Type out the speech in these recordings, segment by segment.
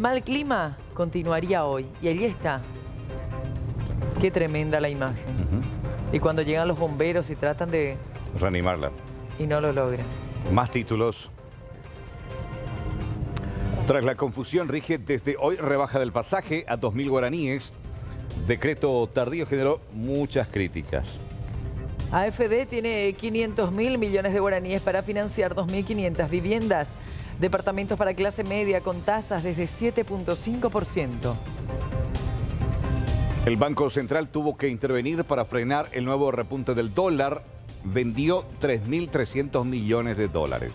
mal clima continuaría hoy. Y allí está. Qué tremenda la imagen. Y cuando llegan los bomberos y tratan de reanimarla. Y no lo logran. Más títulos. Tras la confusión, rige desde hoy rebaja del pasaje a 2.000 guaraníes. Decreto tardío generó muchas críticas. AFD tiene 500.000 millones de guaraníes para financiar 2.500 viviendas. Departamentos para clase media con tasas desde 7.5%. El Banco Central tuvo que intervenir para frenar el nuevo repunte del dólar. Vendió 3.300 millones de dólares.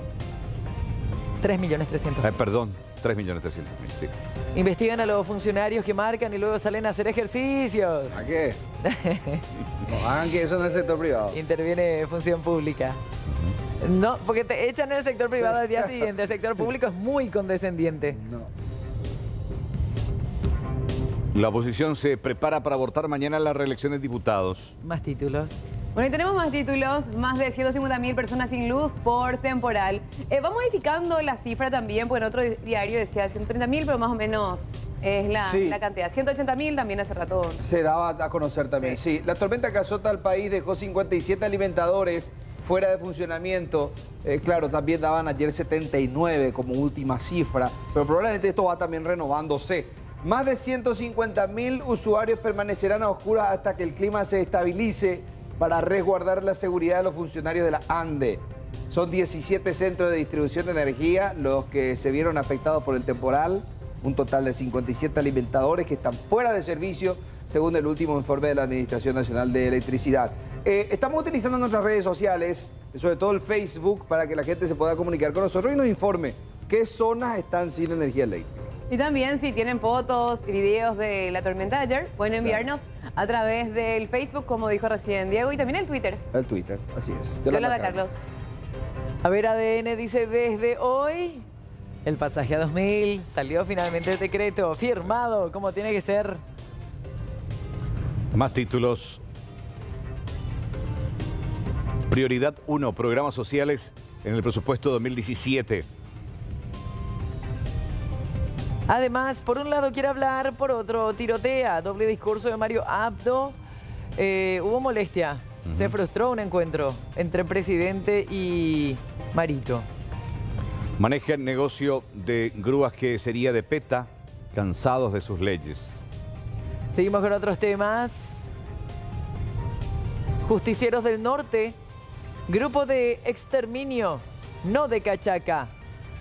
3.300.000. Perdón, 3.300.000, sí. Investigan a los funcionarios que marcan y luego salen a hacer ejercicios. ¿A qué? No, hagan que eso en el sector privado. Interviene Función Pública. No, porque te echan en el sector privado al día siguiente. El sector público es muy condescendiente. No. La oposición se prepara para abortar mañana la reelección de diputados. Más títulos. Bueno, y tenemos más títulos, más de 150.000 personas sin luz por temporal. Va modificando la cifra también, porque en otro diario decía 130.000, pero más o menos es la cantidad. 180.000 también hace rato. Se daba a conocer también, sí. La tormenta que azota al país dejó 57 alimentadores fuera de funcionamiento. Claro, también daban ayer 79 como última cifra, pero probablemente esto va también renovándose. Más de 150.000 usuarios permanecerán a oscuras hasta que el clima se estabilice para resguardar la seguridad de los funcionarios de la ANDE. Son 17 centros de distribución de energía los que se vieron afectados por el temporal. Un total de 57 alimentadores que están fuera de servicio, según el último informe de la Administración Nacional de Electricidad. Estamos utilizando nuestras redes sociales, sobre todo el Facebook, para que la gente se pueda comunicar con nosotros y nos informe qué zonas están sin energía eléctrica. Y también si tienen fotos y videos de la tormenta de ayer, pueden enviarnos a través del Facebook, como dijo recién Diego, y también el Twitter. El Twitter, así es. Yolanda Carlos. A ver, ADN dice desde hoy, el pasaje a 2.000, salió finalmente el decreto, firmado, como tiene que ser. Más títulos. Prioridad 1, programas sociales en el presupuesto 2017. Además, por un lado quiere hablar, por otro tirotea. Doble discurso de Mario Abdo. Hubo molestia. Se frustró un encuentro entre presidente y Marito. Maneja el negocio de grúas que sería de PETA, cansados de sus leyes. Seguimos con otros temas. Justicieros del Norte. Grupo de exterminio, no de cachaca.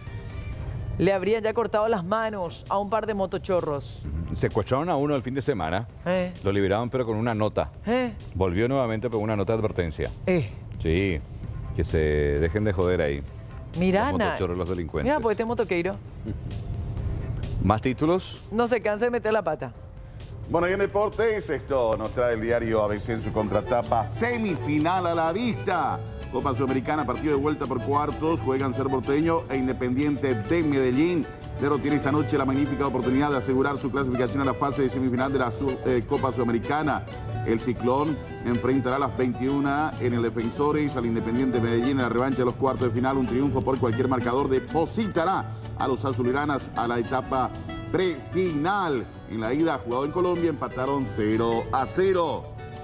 Le habrían ya cortado las manos a un par de motochorros. Secuestraron a uno el fin de semana. Lo liberaron, pero con una nota. Volvió nuevamente con una nota de advertencia. Sí, que se dejen de joder ahí. Mirá, los motochorros, los delincuentes. Mira, pues este motoqueiro. ¿Más títulos? No se cansa de meter la pata. Bueno, y en deportes, esto nos trae el diario ABC en su contratapa. Semifinal a la vista. Copa Sudamericana, partido de vuelta por cuartos. Juegan Cerro Porteño e Independiente de Medellín. Cerro tiene esta noche la magnífica oportunidad de asegurar su clasificación a la fase de semifinal de la Copa Sudamericana. El Ciclón enfrentará a las 21 en el Defensores al Independiente de Medellín en la revancha de los cuartos de final. Un triunfo por cualquier marcador depositará a los azulgranas a la etapa prefinal. En la ida, jugado en Colombia, empataron 0-0.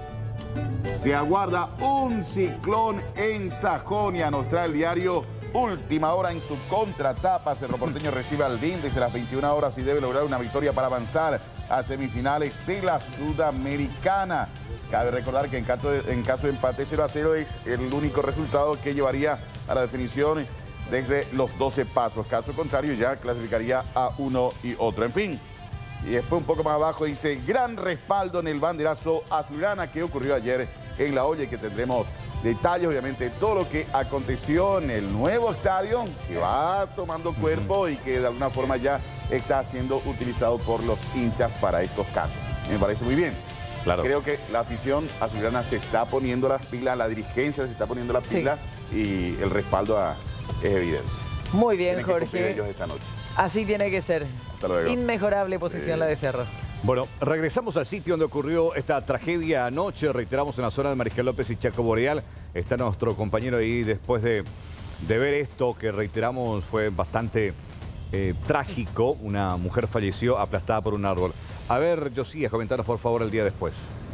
Se aguarda un ciclón en Sajonia, nos trae el diario Última Hora en su contratapa. Cerro Porteño recibe al DIN desde las 21 horas y debe lograr una victoria para avanzar a semifinales de la Sudamericana. Cabe recordar que en caso de empate 0-0 es el único resultado que llevaría a la definición desde los 12 pasos. Caso contrario, ya clasificaría a uno y otro. En fin. Y después un poco más abajo dice, gran respaldo en el banderazo azulgrana que ocurrió ayer en La Olla y que tendremos detalles, obviamente, de todo lo que aconteció en el nuevo estadio que va tomando cuerpo y que de alguna forma ya está siendo utilizado por los hinchas para estos casos. Me parece muy bien. Claro. Creo que la afición azulgrana se está poniendo las pilas, la dirigencia se está poniendo las pilas y el respaldo es evidente. Muy bien, Tienen que cumplir Jorge. ellos esta noche. Así tiene que ser. Hasta luego. Inmejorable posición la de Cerro. Bueno, regresamos al sitio donde ocurrió esta tragedia anoche. Reiteramos en la zona de Mariscal López y Chaco Boreal. Está nuestro compañero ahí después de ver esto que reiteramos fue bastante trágico. Una mujer falleció aplastada por un árbol. A ver, Josías, comentanos por favor el día después.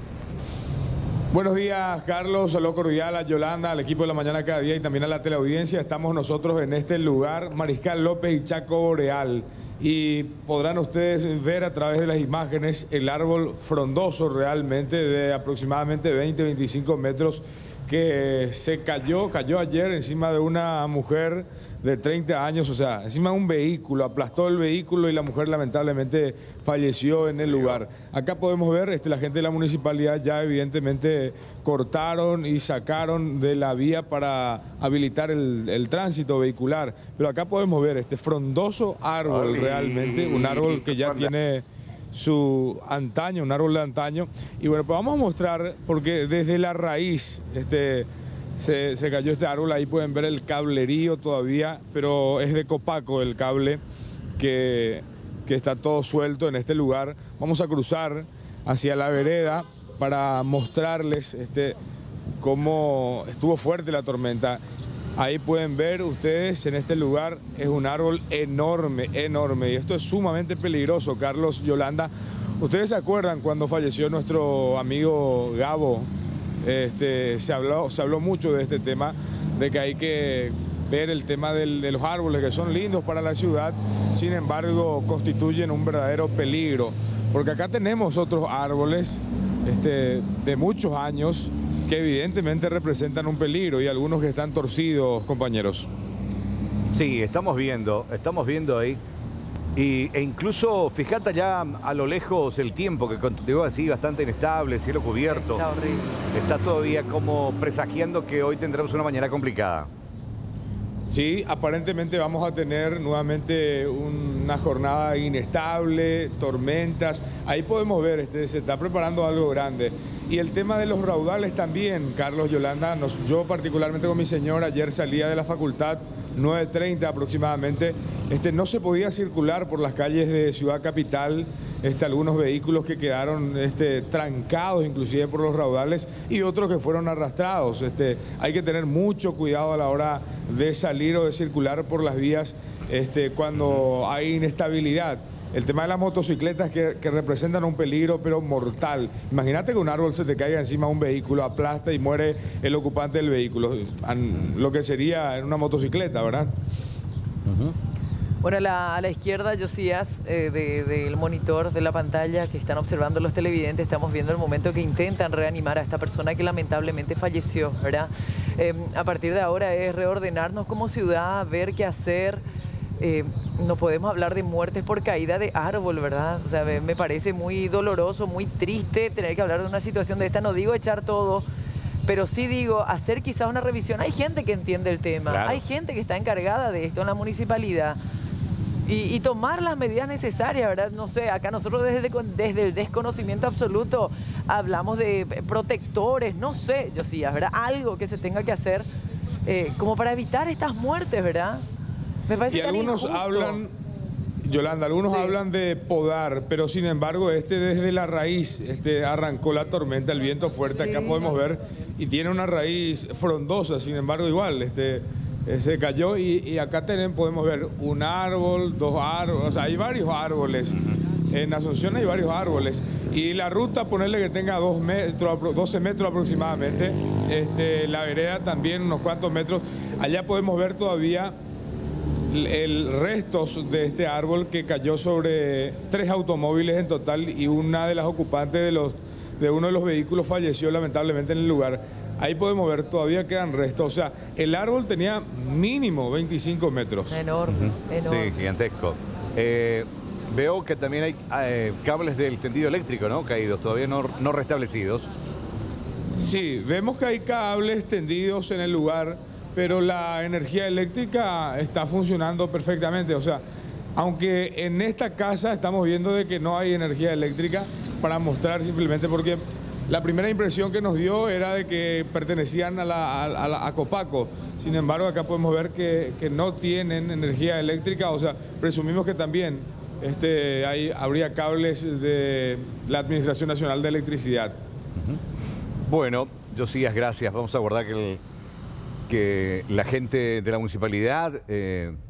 Buenos días, Carlos. Saludo cordial a Yolanda, al equipo de La Mañana Cada Día y también a la teleaudiencia. Estamos nosotros en este lugar, Mariscal López y Chaco Boreal. Y podrán ustedes ver a través de las imágenes el árbol frondoso realmente de aproximadamente 20-25 metros que se cayó ayer encima de una mujer de 30 años, o sea, encima de un vehículo, aplastó el vehículo y la mujer lamentablemente falleció en el lugar. Acá podemos ver, la gente de la municipalidad ya evidentemente cortaron y sacaron de la vía para habilitar el tránsito vehicular, pero acá podemos ver este frondoso árbol realmente, un árbol que ya tiene su antaño, un árbol de antaño. Y bueno, pues vamos a mostrar, porque desde la raíz se cayó este árbol. Ahí pueden ver el cablerío todavía, pero es de Copaco el cable que está todo suelto en este lugar. Vamos a cruzar hacia la vereda para mostrarles cómo estuvo fuerte la tormenta. Ahí pueden ver ustedes, en este lugar es un árbol enorme, enorme. Y esto es sumamente peligroso, Carlos, Yolanda. ¿Ustedes se acuerdan cuando falleció nuestro amigo Gabo? Se habló mucho de este tema, de que hay que ver el tema de los árboles, que son lindos para la ciudad, sin embargo constituyen un verdadero peligro. Porque acá tenemos otros árboles de muchos años, que evidentemente representan un peligro y algunos que están torcidos, compañeros. Sí, estamos viendo ahí. E incluso, fíjate ya a lo lejos el tiempo que continuó así bastante inestable, cielo cubierto. Está horrible. Está todavía como presagiando que hoy tendremos una mañana complicada. Sí, aparentemente vamos a tener nuevamente una jornada inestable, tormentas. Ahí podemos ver, se está preparando algo grande. Y el tema de los raudales también, Carlos, Yolanda. Yo particularmente con mi señora, ayer salía de la facultad, 9:30 aproximadamente. No se podía circular por las calles de Ciudad Capital. Algunos vehículos que quedaron trancados inclusive por los raudales y otros que fueron arrastrados. Hay que tener mucho cuidado a la hora de salir o de circular por las vías cuando hay inestabilidad. El tema de las motocicletas que representan un peligro pero mortal. Imagínate que un árbol se te caiga encima de un vehículo, aplasta y muere el ocupante del vehículo. Lo que sería en una motocicleta, ¿verdad? Bueno, a la izquierda, Josías, del monitor de la pantalla que están observando los televidentes, estamos viendo el momento que intentan reanimar a esta persona que lamentablemente falleció, ¿verdad? A partir de ahora es reordenarnos como ciudad, ver qué hacer. No podemos hablar de muertes por caída de árbol, ¿verdad? O sea, me parece muy doloroso, muy triste tener que hablar de una situación de esta. No digo echar todo, pero sí digo hacer quizás una revisión. Hay gente que entiende el tema, claro. Hay gente que está encargada de esto en la municipalidad. Y tomar las medidas necesarias, ¿verdad? No sé, acá nosotros desde el desconocimiento absoluto hablamos de protectores, no sé, Josías, ¿verdad? Algo que se tenga que hacer como para evitar estas muertes, ¿verdad? Me parece y algunos injusto. Hablan, Yolanda, algunos hablan de podar, pero sin embargo desde la raíz arrancó la tormenta, el viento fuerte, acá podemos ver, y tiene una raíz frondosa, sin embargo igual, se cayó y acá podemos ver un árbol, dos árboles, o sea, hay varios árboles. En Asunción hay varios árboles. Y la ruta, ponerle que tenga 12 metros aproximadamente. La vereda también, unos cuantos metros. Allá podemos ver todavía restos de este árbol que cayó sobre 3 automóviles en total y una de las ocupantes de uno de los vehículos falleció lamentablemente en el lugar. Ahí podemos ver, todavía quedan restos. O sea, el árbol tenía mínimo 25 metros. Enorme, enorme. Sí, gigantesco. Veo que también hay cables del tendido eléctrico, ¿no? Caídos, todavía no restablecidos. Sí, vemos que hay cables tendidos en el lugar, pero la energía eléctrica está funcionando perfectamente. O sea, aunque en esta casa estamos viendo de que no hay energía eléctrica, para mostrar simplemente porque la primera impresión que nos dio era de que pertenecían a Copaco. Sin embargo, acá podemos ver que no tienen energía eléctrica. O sea, presumimos que también habría cables de la Administración Nacional de Electricidad. Bueno, Josías, gracias. Vamos a guardar que la gente de la municipalidad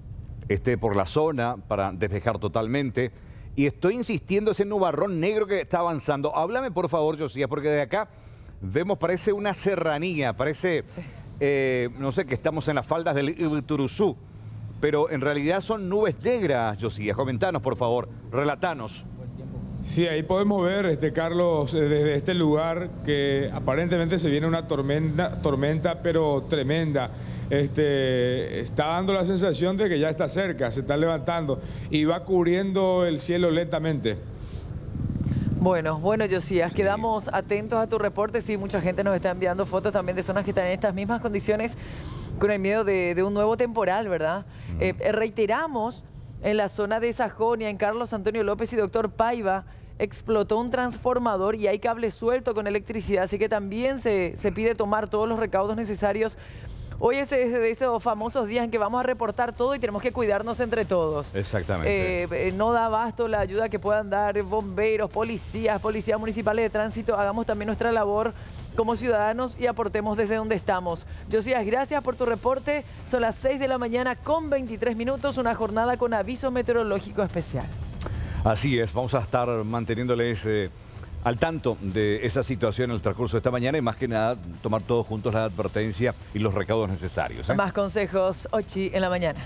esté por la zona para despejar totalmente. Y estoy insistiendo ese nubarrón negro que está avanzando. Háblame por favor, Josías, porque de acá vemos, parece una serranía, parece, no sé, que estamos en las faldas del Itururzú. Pero en realidad son nubes negras, Josías. Comentanos, por favor, relatanos. Sí, ahí podemos ver, Carlos, desde este lugar que aparentemente se viene una tormenta pero tremenda. Está dando la sensación de que ya está cerca, se está levantando y va cubriendo el cielo lentamente. Bueno, Josías, quedamos atentos a tu reporte. Sí, mucha gente nos está enviando fotos también de zonas que están en estas mismas condiciones con el miedo de un nuevo temporal, ¿verdad? Reiteramos, en la zona de Sajonia, en Carlos Antonio López y Doctor Paiva, explotó un transformador y hay cable suelto con electricidad, así que también se pide tomar todos los recaudos necesarios. Hoy es de esos famosos días en que vamos a reportar todo y tenemos que cuidarnos entre todos. Exactamente. No da abasto la ayuda que puedan dar bomberos, policías municipales de tránsito. Hagamos también nuestra labor como ciudadanos y aportemos desde donde estamos. Josías, gracias por tu reporte. Son las 6 de la mañana con 23 minutos, una jornada con aviso meteorológico especial. Así es, vamos a estar manteniéndoles al tanto de esa situación en el transcurso de esta mañana y más que nada tomar todos juntos la advertencia y los recaudos necesarios. Más consejos, 8 en la mañana.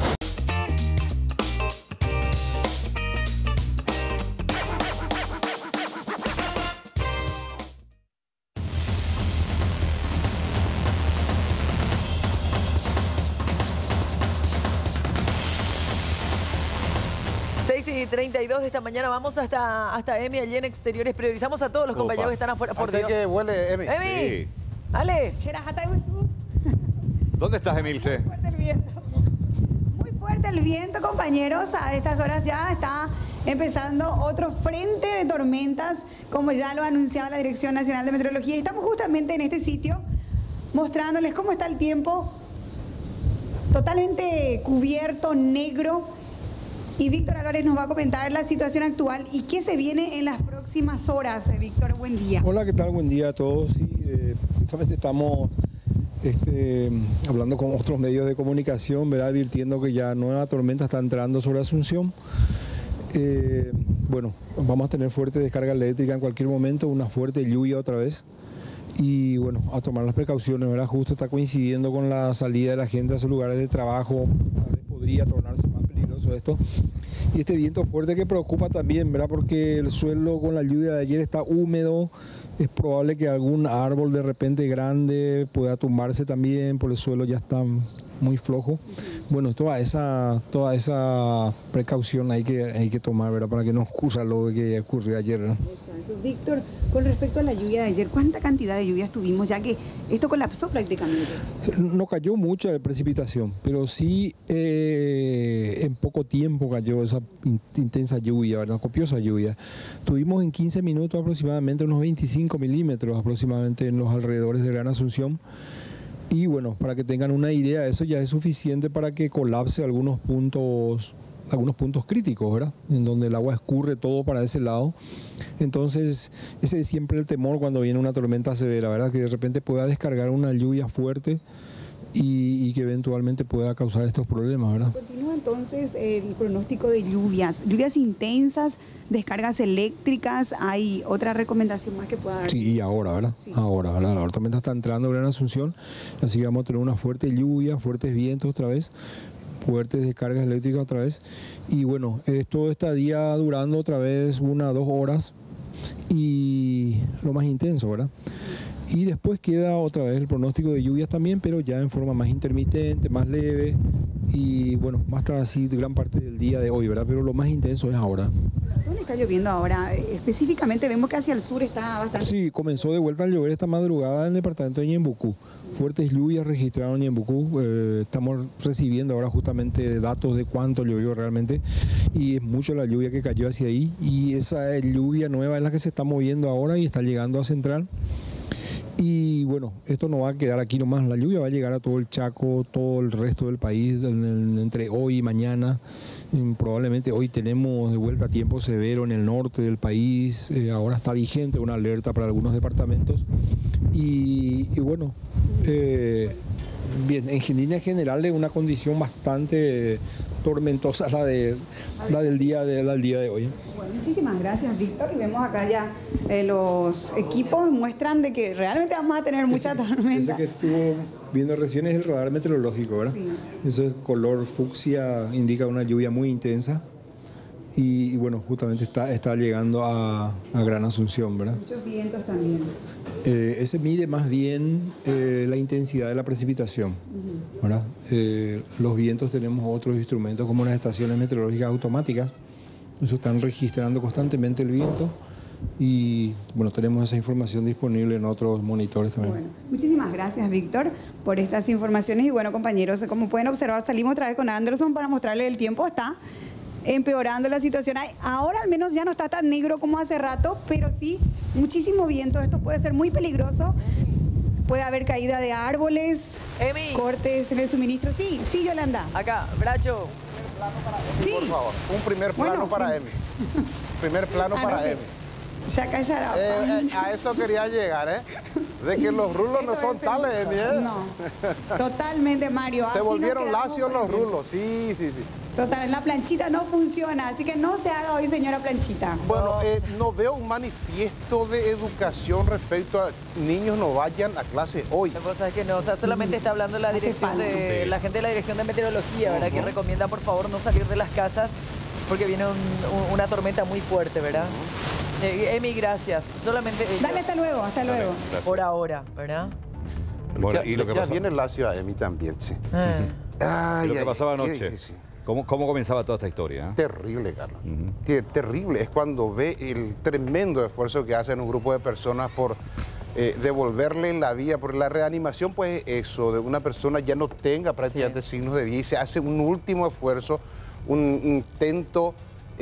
Y 32 de esta mañana vamos hasta Emi allí en exteriores. Priorizamos a todos los compañeros que están afuera. Por Dios. Que huele, Emi. ¡Emi! Sí. ¡Ale! ¿Dónde estás, Emilce? Muy fuerte el viento. Muy fuerte el viento, compañeros. A estas horas ya está empezando otro frente de tormentas, como ya lo ha anunciado la Dirección Nacional de Meteorología. Y estamos justamente en este sitio mostrándoles cómo está el tiempo. Totalmente cubierto, negro. Y Víctor Álvarez nos va a comentar la situación actual y qué se viene en las próximas horas. Víctor, buen día. Hola, ¿qué tal? Buen día a todos. Sí, justamente estamos hablando con otros medios de comunicación, ¿verdad? Advirtiendo que ya nueva tormenta está entrando sobre Asunción. Bueno, vamos a tener fuerte descarga eléctrica en cualquier momento, una fuerte lluvia otra vez. Y bueno, a tomar las precauciones, ¿verdad? Justo está coincidiendo con la salida de la gente a sus lugares de trabajo. Tal vez podría tornarse más peligroso esto. Y este viento fuerte que preocupa también, ¿verdad? Porque el suelo con la lluvia de ayer está húmedo. Es probable que algún árbol de repente grande pueda tumbarse también, porque el suelo ya está muy flojo. Bueno, toda esa precaución hay que tomar, ¿verdad? Para que no ocurra lo que ocurrió ayer, ¿no? Exacto. Víctor, con respecto a la lluvia de ayer, ¿cuánta cantidad de lluvias tuvimos ya que esto colapsó prácticamente? No cayó mucha precipitación, pero sí en poco tiempo cayó esa intensa lluvia, ¿verdad? Copiosa lluvia. Tuvimos en 15 minutos aproximadamente unos 25 milímetros aproximadamente en los alrededores de Gran Asunción. Y bueno, para que tengan una idea, eso ya es suficiente para que colapse algunos puntos críticos, ¿verdad? En donde el agua escurre todo para ese lado. Entonces, ese es siempre el temor cuando viene una tormenta severa, ¿verdad? Que de repente pueda descargar una lluvia fuerte y que eventualmente pueda causar estos problemas, ¿verdad? Continúa entonces el pronóstico de lluvias intensas, descargas eléctricas. ¿Hay otra recomendación más que pueda dar? Sí, y ahora, ¿verdad? Sí. Ahora, ¿verdad? La tormenta está entrando en Gran Asunción, así que vamos a tener una fuerte lluvia, fuertes vientos otra vez, fuertes descargas eléctricas otra vez. Y bueno, esto estaría durando otra vez 1 a 2 horas y lo más intenso, ¿verdad? Y después queda otra vez el pronóstico de lluvias también, pero ya en forma más intermitente, más leve y bueno, más así gran parte del día de hoy, ¿verdad? Pero lo más intenso es ahora. ¿Dónde está lloviendo ahora? Específicamente vemos que hacia el sur está bastante... Sí, comenzó de vuelta a llover esta madrugada en el departamento de Ñembucú. Fuertes lluvias registraron en Ñembucú. Estamos recibiendo ahora justamente datos de cuánto llovió realmente y es mucho la lluvia que cayó hacia ahí y esa lluvia nueva es la que se está moviendo ahora y está llegando a Central. Y bueno, esto no va a quedar aquí nomás, la lluvia va a llegar a todo el Chaco, todo el resto del país, entre hoy y mañana. Probablemente hoy tenemos de vuelta tiempo severo en el norte del país, ahora está vigente una alerta para algunos departamentos. Y bueno, bien, en línea general es una condición bastante tormentosa la del día de hoy. Bueno, muchísimas gracias, Víctor. Y vemos acá ya los equipos muestran de que realmente vamos a tener mucha tormenta. Ese que estuvo viendo recién es el radar meteorológico, ¿verdad? Sí. Ese color fucsia indica una lluvia muy intensa. Y bueno, justamente está llegando a Gran Asunción, ¿verdad? Muchos vientos también. Ese mide más bien la intensidad de la precipitación, ¿verdad? Los vientos tenemos otros instrumentos como las estaciones meteorológicas automáticas. Eso están registrando constantemente el viento y bueno, tenemos esa información disponible en otros monitores también. Bueno, muchísimas gracias, Víctor, por estas informaciones. Y bueno, compañeros, como pueden observar, salimos otra vez con Anderson para mostrarles el tiempo. Está empeorando la situación. Ahora al menos ya no está tan negro como hace rato, pero sí muchísimo viento. Esto puede ser muy peligroso. Puede haber caída de árboles, cortes en el suministro. Sí, sí, Yolanda. Acá, Bracho. Sí. Por favor, un primer plano para Emi. Primer plano para Emi. A eso quería llegar, ¿eh? De que los rulos no son tales, Emi, ¿eh? No, totalmente, Mario. Se volvieron lacios los rulos, sí. Total, la planchita no funciona, así que no se haga hoy, señora planchita. Bueno, no veo un manifiesto de educación respecto a niños no vayan a clase hoy. La cosa es que no, o sea, solamente está hablando la dirección de la gente de la dirección de meteorología, ¿verdad? Que recomienda por favor no salir de las casas porque viene una tormenta muy fuerte, ¿verdad? Emi, gracias. Solamente ella. Dale, hasta luego, hasta luego. Por ahora, ¿verdad? Bueno, y lo que pasó. Viene lacio a Emi también, sí. Lo que pasaba anoche. ¿Cómo comenzaba toda esta historia? Terrible, Carlos. Terrible. Es cuando ve el tremendo esfuerzo que hacen un grupo de personas por devolverle la vida, por la reanimación, pues eso, de una persona ya no tenga prácticamente signos de vida y se hace un último esfuerzo, un intento,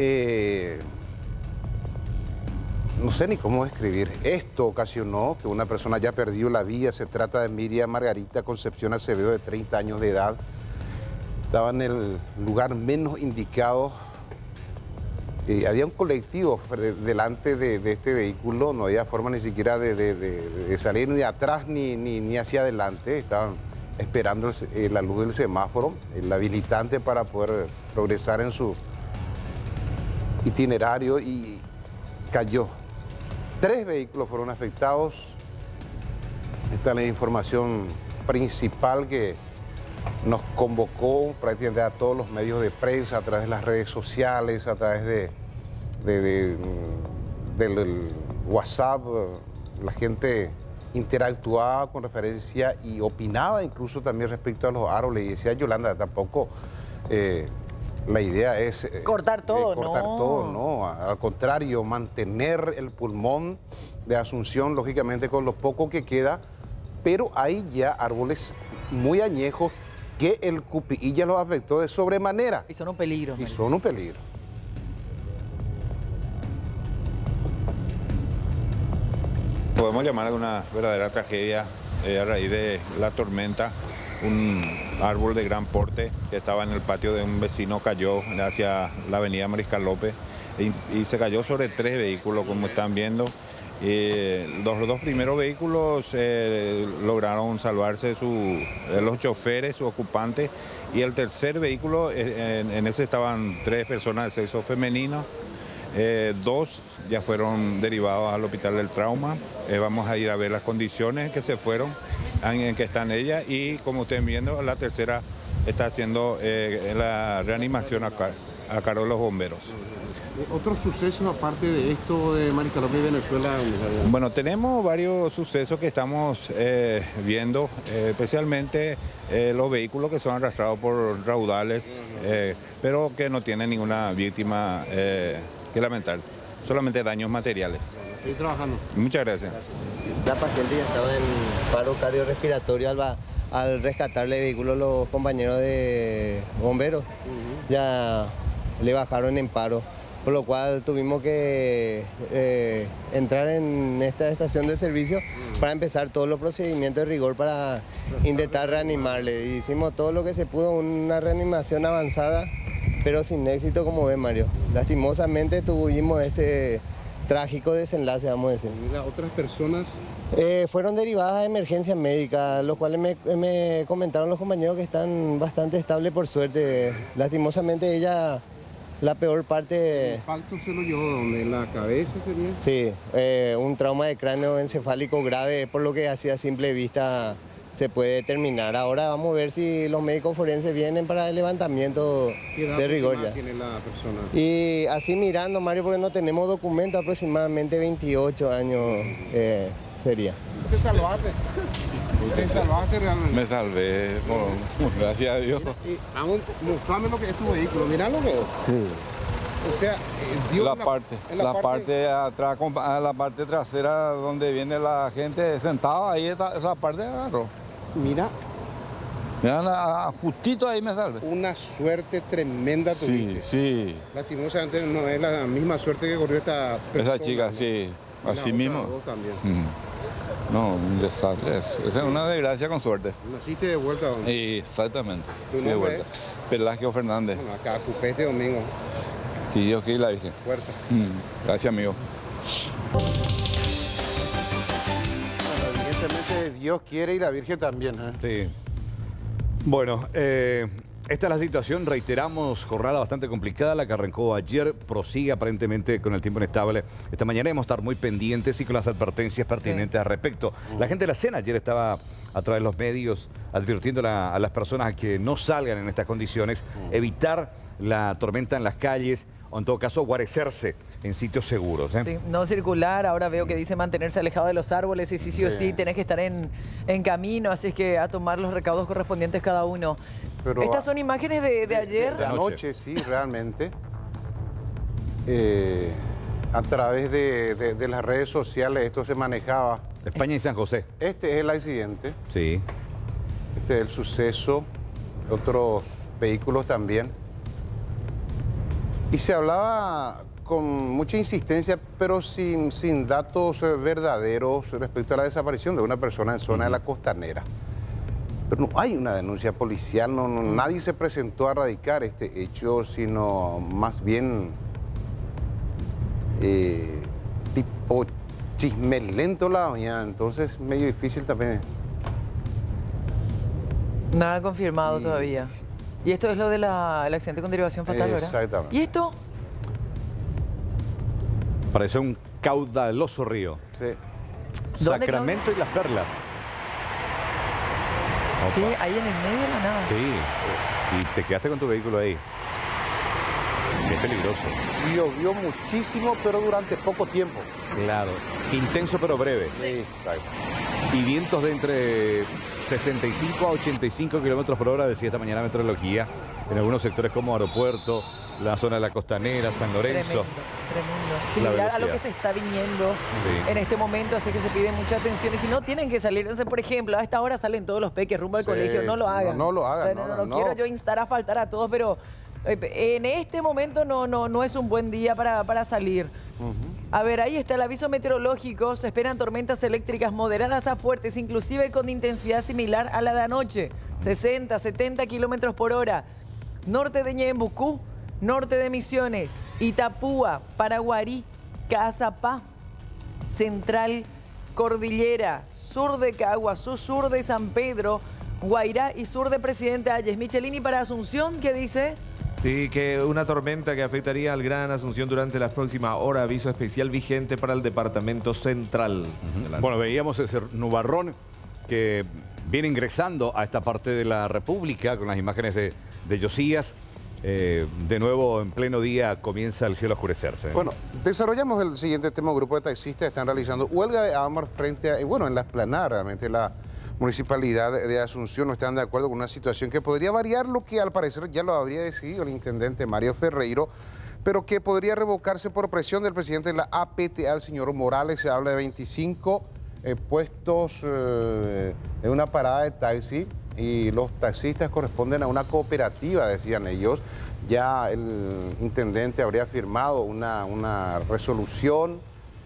no sé ni cómo describir. Esto ocasionó que una persona ya perdió la vida. Se trata de Miriam Margarita Concepción Acevedo, de 30 años de edad. Estaba en el lugar menos indicado. Había un colectivo delante de este vehículo, no había forma ni siquiera de salir ni de atrás ni hacia adelante. Estaban esperando la luz del semáforo, el habilitante para poder progresar en su itinerario, y cayó. 3 vehículos fueron afectados. Esta es la información principal que nos convocó prácticamente a todos los medios de prensa, a través de las redes sociales, a través del WhatsApp. La gente interactuaba con referencia y opinaba incluso también respecto a los árboles. Y decía Yolanda, tampoco la idea es cortar todo, no. Al contrario, mantener el pulmón de Asunción, lógicamente con lo poco que queda, pero hay ya árboles muy añejos que el Cupií ya los afectó de sobremanera. Y son un peligro. Y son un peligro. Podemos llamar a una verdadera tragedia a raíz de la tormenta. Un árbol de gran porte que estaba en el patio de un vecino cayó hacia la avenida Mariscal López y se cayó sobre 3 vehículos, como están viendo. Los 2 primeros vehículos lograron salvarse los choferes, sus ocupantes, y el tercer vehículo, en ese estaban 3 personas de sexo femenino. 2 ya fueron derivados al hospital del trauma. Vamos a ir a ver las condiciones en que se fueron, en que están ellas, y como ustedes viendo, la tercera está haciendo la reanimación a cargo de los bomberos. ¿Otros sucesos aparte de esto de Mariscal López, Venezuela? Bueno, tenemos varios sucesos que estamos viendo, especialmente los vehículos que son arrastrados por raudales, pero que no tienen ninguna víctima que lamentar, solamente daños materiales. Seguir trabajando. Muchas gracias. La paciente ya estaba en paro cardiorrespiratorio al rescatarle el vehículo los compañeros de bomberos. Ya le bajaron en paro, por lo cual tuvimos que entrar en esta estación de servicio para empezar todos los procedimientos de rigor para intentar reanimarle. Hicimos todo lo que se pudo, una reanimación avanzada, pero sin éxito, como ven, Mario. Lastimosamente tuvimos este trágico desenlace, vamos a decir. ¿Y las otras personas? Fueron derivadas a emergencia médica, los cuales me comentaron los compañeros que están bastante estables por suerte. Lastimosamente ella, la peor parte... ¿El impacto se lo llevó donde? ¿En la cabeza sería? Sí, un trauma de cráneo encefálico grave, por lo que así a simple vista se puede determinar. Ahora vamos a ver si los médicos forenses vienen para el levantamiento de rigor ya. ¿Qué edad tiene la persona? Y así mirando, Mario, porque no tenemos documentos, aproximadamente 28 años sería. ¿Te salvaste? ¿Te salvaste realmente? Me salvé, gracias a Dios. Mostrame lo que es tu vehículo, mirá lo que es. Sí. O sea, dio La parte de atrás, la parte trasera donde viene la gente sentada, ahí esa parte agarró. Mira. Mira, justito ahí me salvé. Una suerte tremenda tuviste. Sí. Lastimosamente no es la misma suerte que corrió esta persona. Esa chica, ¿no? sí. Así mismo. También. No, un desastre. Esa es una desgracia con suerte. ¿Naciste de vuelta dónde? Exactamente. ¿Tu Sí, de nombre vuelta. Pelagio Fernández. Bueno, acá ocupé este domingo. Sí, Dios quiere y la Virgen. Fuerza. Gracias, amigo. Bueno, evidentemente Dios quiere y la Virgen también. Sí. Bueno, esta es la situación, reiteramos, jornada bastante complicada, la que arrancó ayer, prosigue aparentemente con el tiempo inestable. Esta mañana debemos estar muy pendientes y con las advertencias pertinentes al respecto. La gente de la cena ayer estaba a través de los medios advirtiendo a las personas a que no salgan en estas condiciones, evitar la tormenta en las calles o en todo caso guarecerse en sitios seguros. Sí, no circular, ahora veo que dice mantenerse alejado de los árboles y sí o sí tenés que estar en camino, así es que a tomar los recaudos correspondientes cada uno. Pero estas son imágenes de ayer. De anoche, sí, realmente. A través de las redes sociales esto se manejaba. España y San José. Este es el accidente. Sí. Este es el suceso. Otros vehículos también. Y se hablaba con mucha insistencia, pero sin datos verdaderos respecto a la desaparición de una persona en zona de la Costanera. Pero no hay una denuncia policial, nadie se presentó a radicar este hecho, sino más bien tipo chismelento la mañana, entonces medio difícil también. Nada confirmado todavía. Y esto es lo del accidente con derivación fatal, ¿verdad? Exactamente. ¿Y esto? Parece un caudaloso río. Sí. Sacramento y Las Perlas. Sí, ahí en el medio de la nada. Sí, y te quedaste con tu vehículo ahí. Qué peligroso. Llovió muchísimo, pero durante poco tiempo. Claro, intenso pero breve. Exacto. Y vientos de entre 65 a 85 kilómetros por hora, decía esta mañana Meteorología, en algunos sectores como Aeropuerto, la zona de la Costanera, San Lorenzo. Tremendo. Similar a lo que se está viniendo en este momento, así que se pide mucha atención. Y si no tienen que salir, entonces, por ejemplo, a esta hora salen todos los peques rumbo al colegio, no lo hagan. No lo hagan. O sea, no quiero yo instar a faltar a todos, pero en este momento no es un buen día para salir. A ver, ahí está el aviso meteorológico. Se esperan tormentas eléctricas moderadas a fuertes, inclusive con intensidad similar a la de anoche. 60, 70 kilómetros por hora. Norte de Ñembucú, norte de Misiones, Itapúa, Paraguarí, Cazapá, Central, Cordillera, sur de Caguazú, sur de San Pedro, Guairá y sur de Presidente Hayes. Michelini para Asunción, ¿qué dice? Sí, que una tormenta que afectaría al Gran Asunción durante las próximas horas. Aviso especial vigente para el departamento central. Bueno, veíamos ese nubarrón que viene ingresando a esta parte de la República con las imágenes de Josías. De nuevo, en pleno día, comienza el cielo a oscurecerse. Bueno, desarrollamos el siguiente tema. Un grupo de taxistas están realizando huelga de hambre frente a, en la explanada, realmente la Municipalidad de Asunción no están de acuerdo con una situación que podría variar lo que al parecer ya lo habría decidido el intendente Mario Ferreiro, pero que podría revocarse por presión del presidente de la APTA, el señor Morales. Se habla de 25 puestos en una parada de taxi y los taxistas corresponden a una cooperativa, decían ellos. Ya el intendente habría firmado una resolución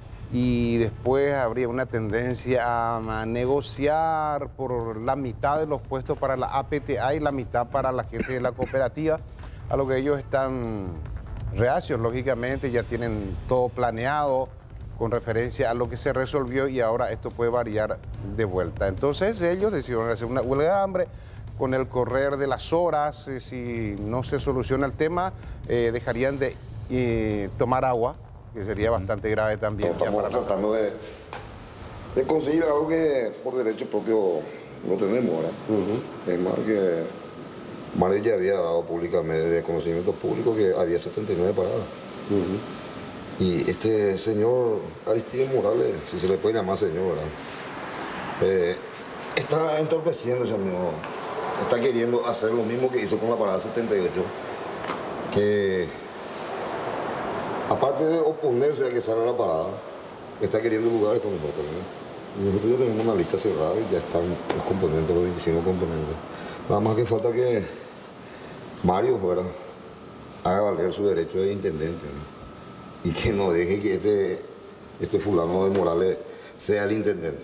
y después habría una tendencia a negociar por la mitad de los puestos para la APTA y la mitad para la gente de la cooperativa, a lo que ellos están reacios, lógicamente, ya tienen todo planeado, con referencia a lo que se resolvió y ahora esto puede variar de vuelta. Entonces ellos decidieron hacer una huelga de hambre. Con el correr de las horas, si no se soluciona el tema, dejarían de tomar agua, que sería bastante grave también. Estamos tratando de conseguir algo que por derecho propio no tenemos ahora. Es más que Mario ya había dado públicamente de conocimiento público que había 79 paradas. Y este señor Aristides Morales, si se le puede llamar señor, está entorpeciéndose, amigo. Está queriendo hacer lo mismo que hizo con la parada 78, que aparte de oponerse a que salga la parada, está queriendo lugares con nosotros, ¿no? Nosotros ya tenemos una lista cerrada y ya están los componentes, los 25 componentes. Nada más que falta que Mario, ¿verdad?, haga valer su derecho de intendencia, ¿no? Y que no deje que este fulano de Morales sea el intendente.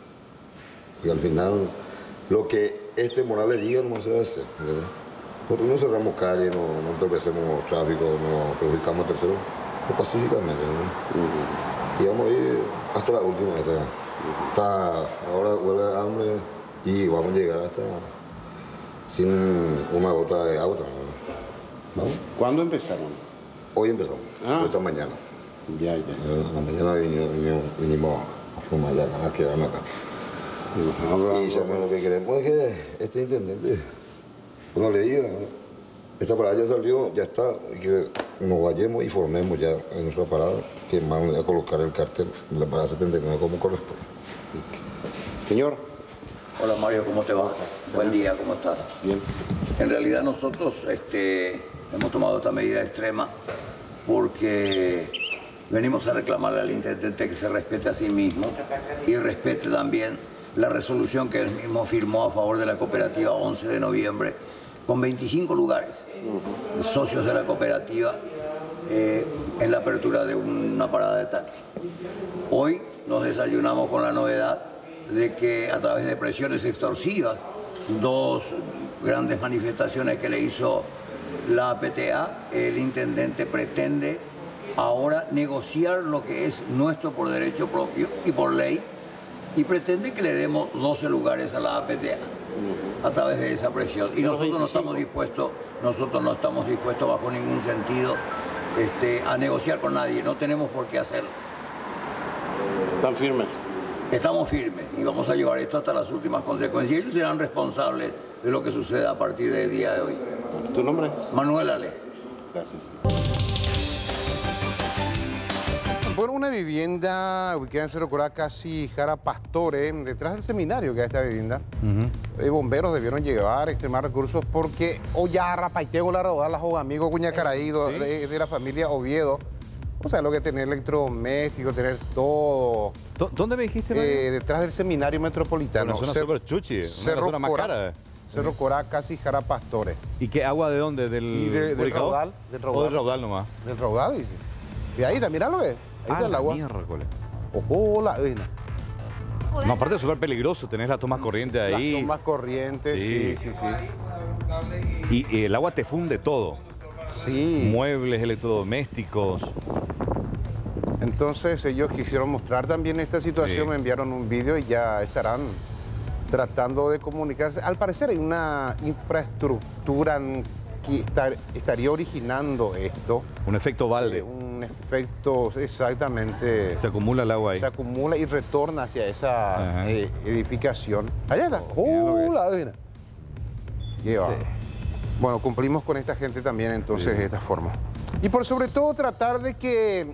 Y al final, lo que este Morales diga no se va a hacer, ¿verdad? Nosotros no cerramos calles, no entorpecemos tráfico, no perjudicamos a terceros, pacíficamente, ¿no? Y vamos a ir hasta la última vez. Está ahora huelga de hambre y vamos a llegar hasta sin una gota de agua, ¿no? ¿Cuándo empezaron? Hoy empezamos, esta mañana. Ya. La mañana vinimos a formar ya, a quedarnos acá. Y lo que queremos es que este intendente, uno le diga, esta parada ya salió, ya está, y que nos vayamos y formemos ya en nuestra parada, que van a colocar el cartel de la parada 79 como corresponde. Señor. Hola Mario, ¿cómo te va? Buen día, ¿cómo estás? Bien. En realidad nosotros hemos tomado esta medida extrema porque venimos a reclamarle al intendente que se respete a sí mismo y respete también la resolución que él mismo firmó a favor de la cooperativa 11 de noviembre, con 25 lugares de socios de la cooperativa en la apertura de una parada de taxi. Hoy nos desayunamos con la novedad de que a través de presiones extorsivas, dos grandes manifestaciones que le hizo la APTA, el intendente pretende ahora negociar lo que es nuestro por derecho propio y por ley, y pretende que le demos 12 lugares a la APTA a través de esa presión. Y nosotros no estamos dispuestos bajo ningún sentido a negociar con nadie, no tenemos por qué hacerlo. ¿Están firmes? Estamos firmes y vamos a llevar esto hasta las últimas consecuencias. Ellos serán responsables de lo que suceda a partir del día de hoy. ¿Tu nombre? Manuel Ale. Gracias. Bueno, una vivienda ubicada en Cerro Corá, casi Jara Pastore, detrás del seminario que hay esta vivienda. Bomberos debieron llevar, extremar recursos porque Oyarra, Paitego, La Raudal, los amigos Cuñacaraído, de la familia Oviedo. O sea, lo que tener electrodomésticos, tener todo. ¿Dónde me dijiste, Mario? Detrás del seminario metropolitano. Una zona súper chuchi, Cerro una zona más cara. Cerro Corá, casi Jara Pastore. ¿Y qué agua de dónde? Del raudal. ¿O del raudal nomás? Del raudal, dice. Y ahí está, mira lo que es. Ahí está el agua. Miércoles. Ojo, la oina. No, aparte es súper peligroso, tenés las tomas corrientes ahí. Las tomas corrientes, sí. Y el agua te funde todo. Sí. Muebles, electrodomésticos. Entonces ellos quisieron mostrar también esta situación, me enviaron un vídeo y ya estarán tratando de comunicarse. Al parecer hay una infraestructura que estaría originando esto. Un efecto balde. Un efecto, exactamente. Se acumula el agua ahí. Se acumula y retorna hacia esa edificación. Allá está. Bueno, cumplimos con esta gente también entonces de esta forma. Y por sobre todo tratar de que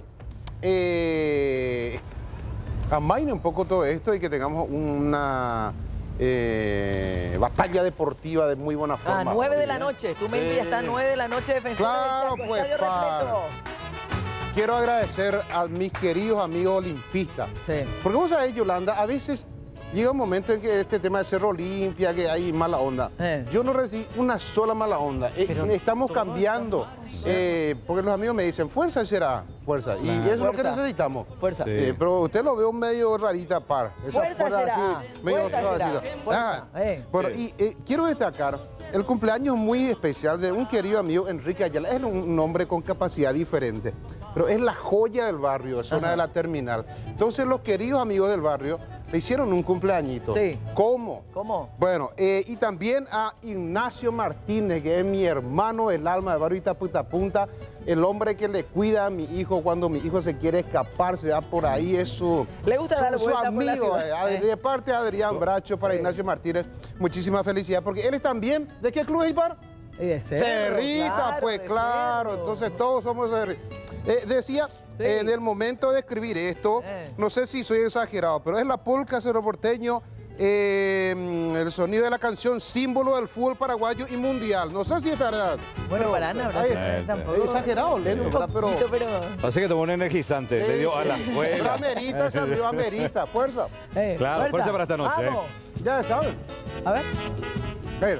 amaine un poco todo esto y que tengamos una batalla deportiva de muy buena forma. A 9 de la noche, tú mentías, está a 9 de la noche Defensor Claro, del Chaco, pues, quiero agradecer a mis queridos amigos olimpistas. Porque vos sabés, Yolanda, a veces llega un momento en que este tema de Cerro Olimpia, que hay mala onda. Yo no recibí una sola mala onda. Estamos cambiando. Porque los amigos me dicen, fuerza será, fuerza. Y eso es lo que necesitamos. Fuerza. Pero usted lo veo medio rarita, par. Esa fuerza será. Así, medio Fuerza será. Bueno, y quiero destacar el cumpleaños muy especial de un querido amigo, Enrique Ayala. Es un hombre con capacidad diferente. pero es la joya del barrio, zona de la terminal. Entonces los queridos amigos del barrio le hicieron un cumpleañito. Sí. ¿Cómo? ¿Cómo? Bueno, y también a Ignacio Martínez, que es mi hermano del alma de barrio Itaputapunta, el hombre que le cuida a mi hijo cuando mi hijo se quiere escapar, se da por ahí, es su, le gusta dar su vuelta por la amigo. ciudad. De parte de Adrián Bracho para Ignacio Martínez, muchísima felicidad, porque él es también, ¿de qué club es Ipar? De Cerro, Cerrita, claro, pues claro, Cerro. entonces todos somos Cerrita. Decía, en el momento de escribir esto, no sé si soy exagerado, pero es la polca Cerro Porteño, el sonido de la canción, símbolo del fútbol paraguayo y mundial. No sé si es verdad. Bueno, para nada, tampoco. Es exagerado, lento, ¿verdad? Pero... Así que tomó un energizante, le dio a la escuela. Pero amerita, se abrió, amerita, fuerza. Claro, fuerza para esta noche. Vamos. Ya saben. A ver. Venga.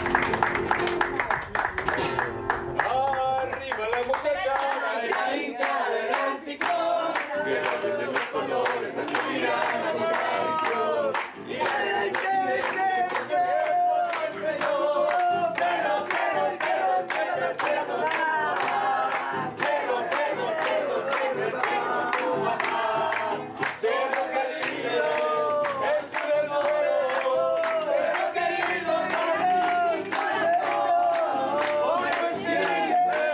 Arriba la muchachada y la hinchada del Gran Ciclón, que representen los colores hacia Tirana con tradición. Y gana el presidente, por el Señor. 0, 0, 0, 0, 0, 0, nada. 0, 0, 0, 0, 0, tu mamá. Cerro querido, el tuyo no veo. Cerro querido, para mi corazón. Hoy no existe.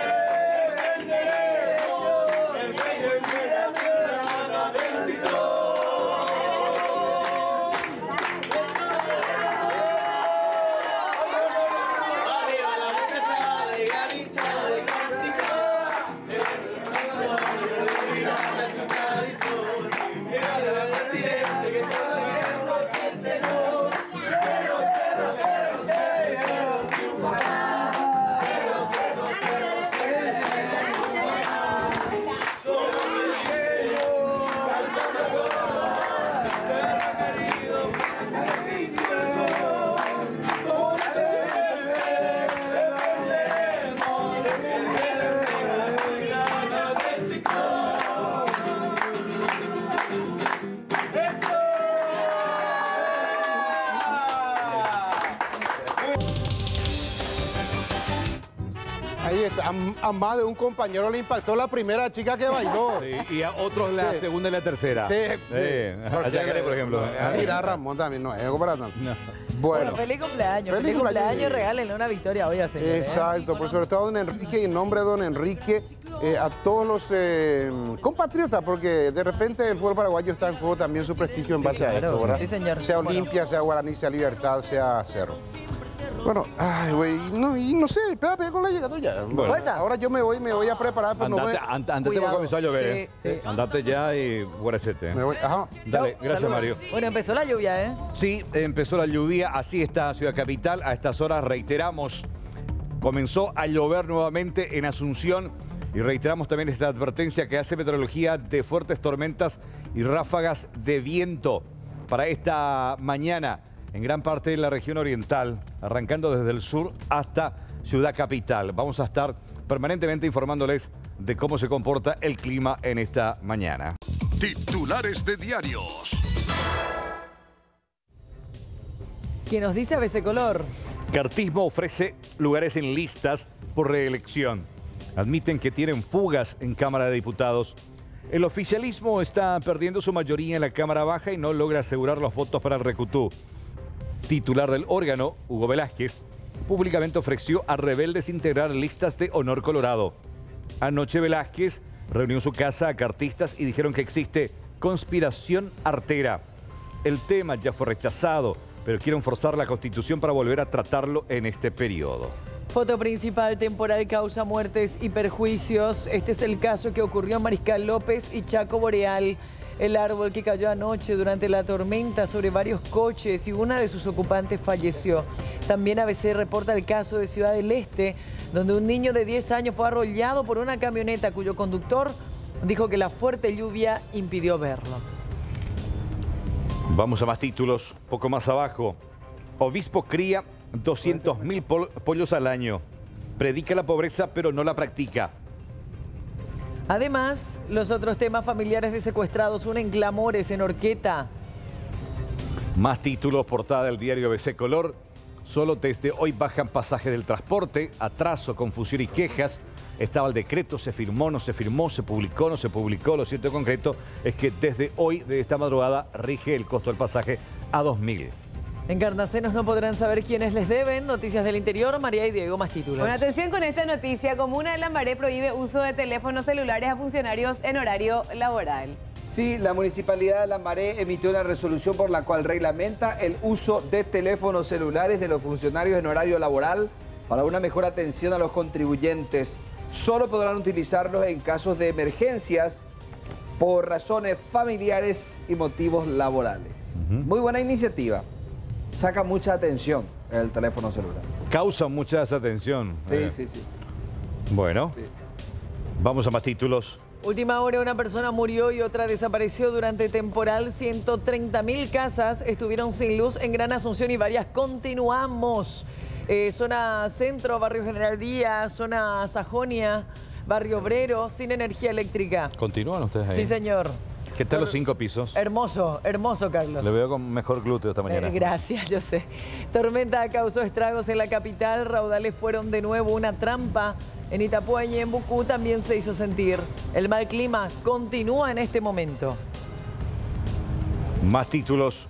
Ahí está, a más de un compañero le impactó la primera chica que bailó. Sí, y a otros la segunda y la tercera. Sí, A Yacaré, por ejemplo. Mira, Ramón también, no es algo para tanto. Bueno, feliz cumpleaños. Feliz cumpleaños, regálenle una victoria hoy a señor. Exacto, por sobre todo a don Enrique, y en nombre de don Enrique, a todos los compatriotas, porque de repente el fútbol paraguayo está en juego también su prestigio en base a esto, ¿verdad? Sí, señor. Sea Olimpia, sea Guaraní, sea Libertad, sea Cerro. Bueno, ay, güey, no sé, pega con la llegada ya. Bueno. Ahora yo me voy a preparar, pero Antes te comenzó a llover, sí. Andate ya y guarecete. Me voy, ajá. Dale, Chau, gracias, saludos. Mario. Bueno, empezó la lluvia, ¿eh? Sí, empezó la lluvia, así está Ciudad Capital. A estas horas reiteramos, comenzó a llover nuevamente en Asunción y reiteramos también esta advertencia que hace Meteorología de fuertes tormentas y ráfagas de viento para esta mañana en gran parte de la región oriental, arrancando desde el sur hasta Ciudad Capital. Vamos a estar permanentemente informándoles de cómo se comporta el clima en esta mañana. Titulares de diarios. ¿Quién nos dice ABC Color? Cartismo ofrece lugares en listas por reelección. Admiten que tienen fugas en Cámara de Diputados. El oficialismo está perdiendo su mayoría en la Cámara Baja y no logra asegurar los votos para el Recutú. Titular del órgano, Hugo Velázquez, públicamente ofreció a rebeldes integrar listas de honor colorado. Anoche Velázquez reunió en su casa a cartistas y dijeron que existe conspiración artera. El tema ya fue rechazado, pero quieren forzar la Constitución para volver a tratarlo en este periodo. Foto principal, temporal causa muertes y perjuicios. Este es el caso que ocurrió en Mariscal López y Chaco Boreal. El árbol que cayó anoche durante la tormenta sobre varios coches y una de sus ocupantes falleció. También ABC reporta el caso de Ciudad del Este, donde un niño de 10 años fue arrollado por una camioneta cuyo conductor dijo que la fuerte lluvia impidió verlo. Vamos a más títulos, poco más abajo. Obispo cría 200.000 pollos al año. Predica la pobreza, pero no la practica. Además, los otros temas familiares de secuestrados unen clamores en Orqueta. Más títulos, portada del diario ABC Color. Solo desde hoy bajan pasajes del transporte, atraso, confusión y quejas. Estaba el decreto, se firmó, no se firmó, se publicó, no se publicó. Lo cierto y concreto es que desde hoy, de esta madrugada, rige el costo del pasaje a 2.000. En Cardacenos no podrán saber quiénes les deben. Noticias del interior, María y Diego, más títulos. Bueno, atención con esta noticia. Comuna de Lambaré prohíbe uso de teléfonos celulares a funcionarios en horario laboral. Sí, la Municipalidad de Lambaré emitió una resolución por la cual reglamenta el uso de teléfonos celulares de los funcionarios en horario laboral para una mejor atención a los contribuyentes. Solo podrán utilizarlos en casos de emergencias por razones familiares y motivos laborales. Muy buena iniciativa. Saca mucha atención el teléfono celular. Causa mucha desatención. Sí. Bueno, vamos a más títulos. Última hora, una persona murió y otra desapareció durante temporal. 130.000 casas estuvieron sin luz en Gran Asunción y varias continuamos. Zona Centro, Barrio General Díaz, zona Sajonia, Barrio Obrero, sin energía eléctrica. ¿Continúan ustedes ahí? Sí, señor. ¿Qué tal los 5 pisos? Hermoso, hermoso, Carlos. Le veo con mejor glúteo esta mañana. Gracias, yo sé. Tormenta causó estragos en la capital. Raudales fueron de nuevo una trampa. En Itapúa y en Bucú también se hizo sentir. El mal clima continúa en este momento. Más títulos.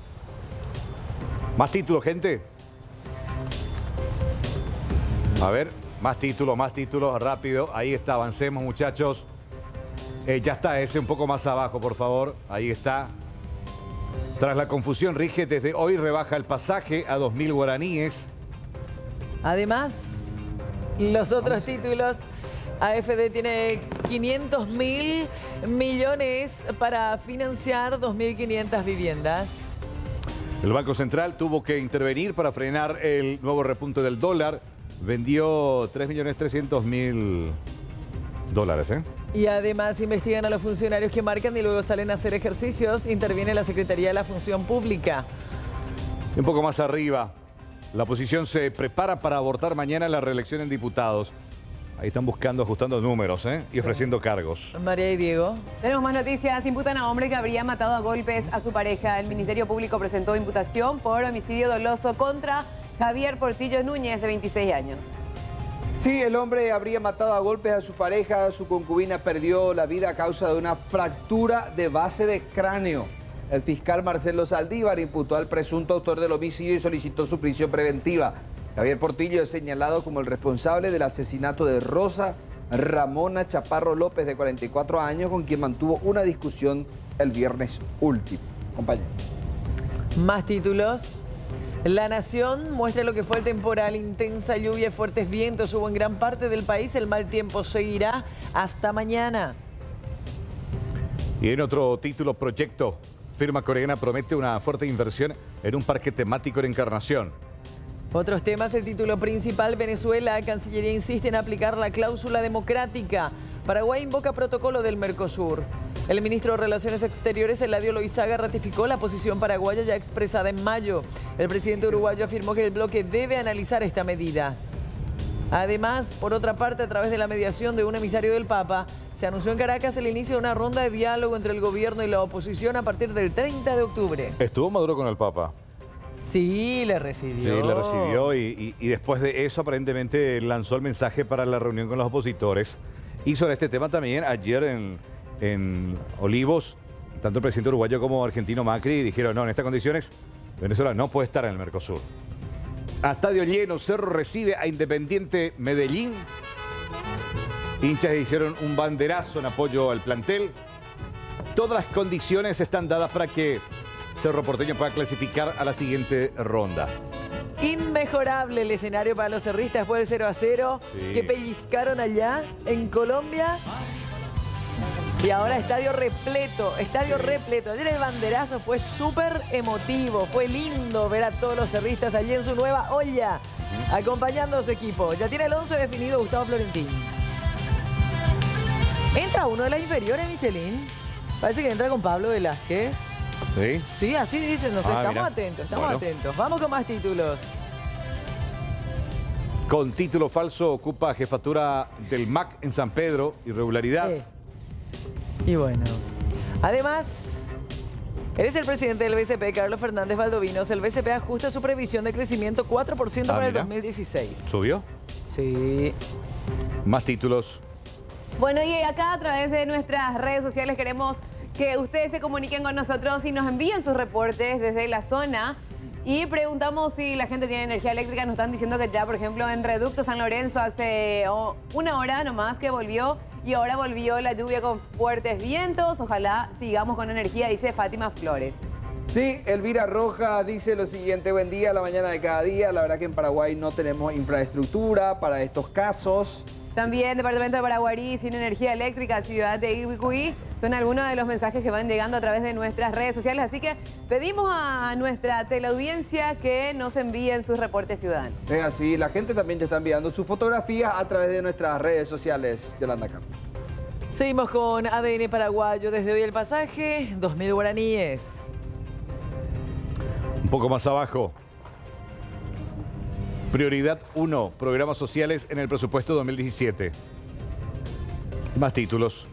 Más títulos, gente. A ver, más títulos, rápido. Ahí está, avancemos, muchachos. Ya está, ese un poco más abajo, por favor. Ahí está. Tras la confusión, rige desde hoy rebaja el pasaje a 2.000 guaraníes. Además, los otros títulos. AFD tiene 500.000 millones para financiar 2.500 viviendas. El Banco Central tuvo que intervenir para frenar el nuevo repunte del dólar. Vendió 3.300.000 dólares, Y además investigan a los funcionarios que marcan y luego salen a hacer ejercicios. Interviene la Secretaría de la Función Pública. Un poco más arriba, la oposición se prepara para abortar mañana la reelección en diputados. Ahí están buscando, ajustando números, y ofreciendo cargos. María y Diego. Tenemos más noticias. Imputan a hombre que habría matado a golpes a su pareja. El Ministerio Público presentó imputación por homicidio doloso contra Javier Portillo Núñez, de 26 años. Sí, el hombre habría matado a golpes a su pareja. Su concubina perdió la vida a causa de una fractura de base de cráneo. El fiscal Marcelo Saldívar imputó al presunto autor del homicidio y solicitó su prisión preventiva. Javier Portillo es señalado como el responsable del asesinato de Rosa Ramona Chaparro López, de 44 años, con quien mantuvo una discusión el viernes último. Compañero. Más títulos. La Nación muestra lo que fue el temporal. Intensa lluvia y fuertes vientos hubo en gran parte del país. El mal tiempo seguirá hasta mañana. Y en otro título, proyecto. Firma coreana promete una fuerte inversión en un parque temático en Encarnación. Otros temas, el título principal, Venezuela. Cancillería insiste en aplicar la cláusula democrática. Paraguay invoca protocolo del Mercosur. El ministro de Relaciones Exteriores, Eladio Loizaga, ratificó la posición paraguaya ya expresada en mayo. El presidente uruguayo afirmó que el bloque debe analizar esta medida. Además, por otra parte, a través de la mediación de un emisario del Papa, se anunció en Caracas el inicio de una ronda de diálogo entre el gobierno y la oposición a partir del 30 de octubre. ¿Estuvo Maduro con el Papa? Sí, le recibió. Sí, le recibió y después de eso aparentemente lanzó el mensaje para la reunión con los opositores. Y sobre este tema también ayer en Olivos, tanto el presidente uruguayo como argentino Macri dijeron, no, en estas condiciones Venezuela no puede estar en el Mercosur. A estadio lleno, Cerro recibe a Independiente Medellín. Hinchas hicieron un banderazo en apoyo al plantel. Todas las condiciones están dadas para que Cerro Porteño pueda clasificar a la siguiente ronda. Inmejorable el escenario para los cerristas después del 0-0 que pellizcaron allá en Colombia. Y ahora estadio repleto, Ayer el banderazo fue súper emotivo, fue lindo ver a todos los cerristas allí en su nueva olla, acompañando a su equipo. Ya tiene el 11 definido Gustavo Florentín. Entra uno de las inferiores, Michelin. Parece que entra con Pablo Velázquez. ¿Sí? Sí, así dicen, no sé, estamos atentos, atentos. Vamos con más títulos. Con título falso ocupa jefatura del MAC en San Pedro, irregularidad. Y bueno, además, Eres el presidente del BCP, Carlos Fernández Valdovinos. El BCP ajusta su previsión de crecimiento 4% para el 2016. ¿Subió? Sí. Más títulos. Bueno, y acá a través de nuestras redes sociales queremos que ustedes se comuniquen con nosotros y nos envíen sus reportes desde la zona. Y preguntamos si la gente tiene energía eléctrica. Nos están diciendo que ya, por ejemplo, en Reducto San Lorenzo hace una hora nomás que volvió. Y ahora volvió la lluvia con fuertes vientos. Ojalá sigamos con energía, dice Fátima Flores. Sí, Elvira Roja dice lo siguiente: buen día, la mañana de cada día. La verdad que en Paraguay no tenemos infraestructura para estos casos. También departamento de Paraguarí sin energía eléctrica, ciudad de Ibicuí. Son algunos de los mensajes que van llegando a través de nuestras redes sociales. Así que pedimos a nuestra teleaudiencia que nos envíen sus reportes ciudadanos. Es así, la gente también te está enviando sus fotografías a través de nuestras redes sociales. Yolanda Campos. Seguimos con ADN Paraguayo. Desde hoy el pasaje, 2.000 guaraníes. Un poco más abajo. Prioridad 1, programas sociales en el presupuesto 2017. Más títulos.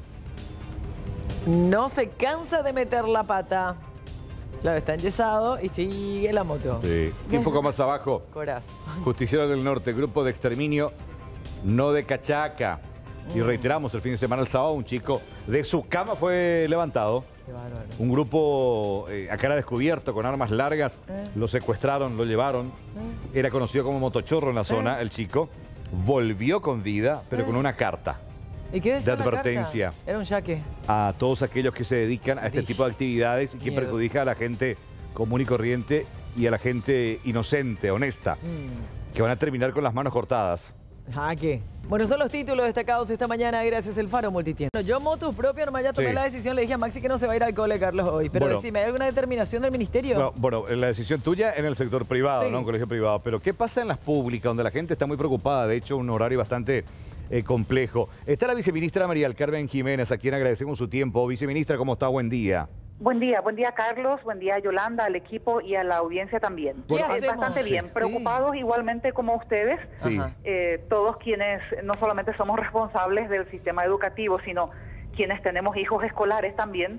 No se cansa de meter la pata. Claro, está enyesado y sigue la moto. Sí. Y un poco más abajo. Corazón. Justiciero del Norte, grupo de exterminio, no de Cachaca. Y reiteramos, el fin de semana, el sábado, un chico de su cama fue levantado. Qué bárbaro. Un grupo a cara descubierto, con armas largas, lo secuestraron, lo llevaron. Era conocido como motochorro en la zona, el chico. Volvió con vida, pero con una carta. ¿Y qué decía de la advertencia carta? Era un yaque. A todos aquellos que se dedican a este tipo de actividades y que perjudica a la gente común y corriente y a la gente inocente, honesta, que van a terminar con las manos cortadas. Jaque. Bueno, son los títulos destacados esta mañana gracias al Faro Multitienda. Bueno, yo, motus propio, nomás ya tomé la decisión. Le dije a Maxi que no se va a ir al cole, Carlos, hoy. Pero bueno, decime, ¿hay alguna determinación del ministerio? No, bueno, la decisión tuya en el sector privado, ¿no? Un colegio privado. Pero ¿qué pasa en las públicas, donde la gente está muy preocupada? De hecho, un horario bastante complejo. Está la viceministra María del Carmen Jiménez, a quien agradecemos su tiempo. Viceministra, ¿cómo está? Buen día. Buen día Carlos, buen día Yolanda, al equipo y a la audiencia también. Bastante bien, preocupados igualmente como ustedes, todos quienes no solamente somos responsables del sistema educativo, sino quienes tenemos hijos escolares también,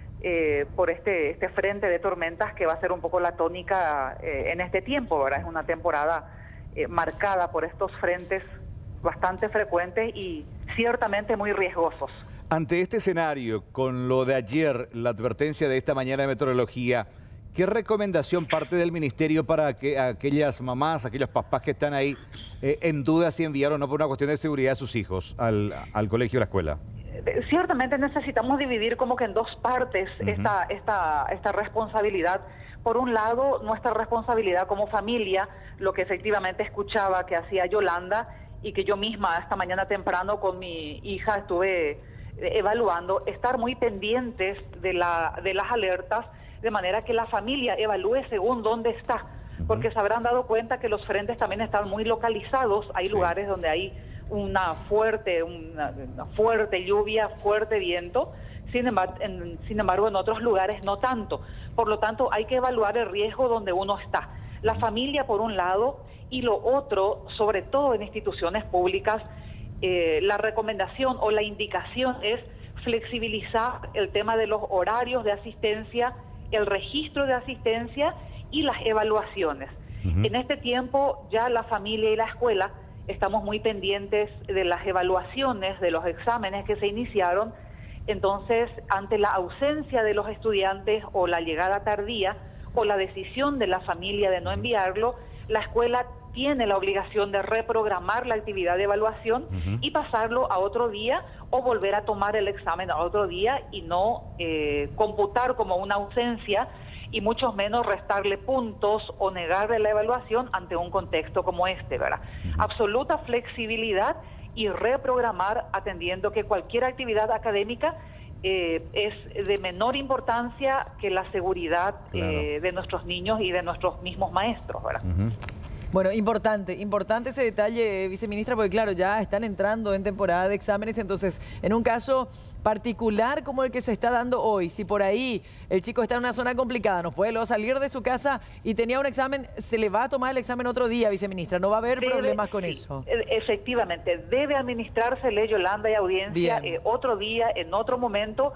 por este frente de tormentas que va a ser un poco la tónica en este tiempo, ¿verdad? Es una temporada marcada por estos frentes bastante frecuentes y ciertamente muy riesgosos. Ante este escenario, con lo de ayer, la advertencia de esta mañana de meteorología, ¿qué recomendación parte del ministerio para que aquellas mamás, aquellos papás que están ahí en duda si enviar o no por una cuestión de seguridad a sus hijos al colegio o a la escuela? Ciertamente necesitamos dividir como que en dos partes esta responsabilidad. Por un lado, nuestra responsabilidad como familia, lo que efectivamente escuchaba que hacía Yolanda y que yo misma esta mañana temprano con mi hija estuve evaluando, estar muy pendientes de las alertas, de manera que la familia evalúe según dónde está, porque se habrán dado cuenta que los frentes también están muy localizados. Hay lugares donde hay una fuerte lluvia, fuerte viento, sin embargo en otros lugares no tanto. Por lo tanto, hay que evaluar el riesgo donde uno está. La familia por un lado, y lo otro, sobre todo en instituciones públicas, la recomendación o la indicación es flexibilizar el tema de los horarios de asistencia, el registro de asistencia y las evaluaciones. En este tiempo ya la familia y la escuela estamos muy pendientes de las evaluaciones, de los exámenes que se iniciaron. Entonces, ante la ausencia de los estudiantes o la llegada tardía o la decisión de la familia de no enviarlo, la escuela tiene la obligación de reprogramar la actividad de evaluación y pasarlo a otro día o volver a tomar el examen a otro día y no computar como una ausencia y mucho menos restarle puntos o negarle la evaluación ante un contexto como este, ¿verdad? Absoluta flexibilidad y reprogramar atendiendo que cualquier actividad académica es de menor importancia que la seguridad de nuestros niños y de nuestros mismos maestros, ¿verdad? Bueno, importante ese detalle, viceministra, porque claro, ya están entrando en temporada de exámenes, entonces, en un caso particular como el que se está dando hoy, si por ahí el chico está en una zona complicada, no puede luego salir de su casa y tenía un examen, se le va a tomar el examen otro día, viceministra, no va a haber problemas con eso. Efectivamente, debe administrársele, Yolanda y audiencia, otro día, en otro momento,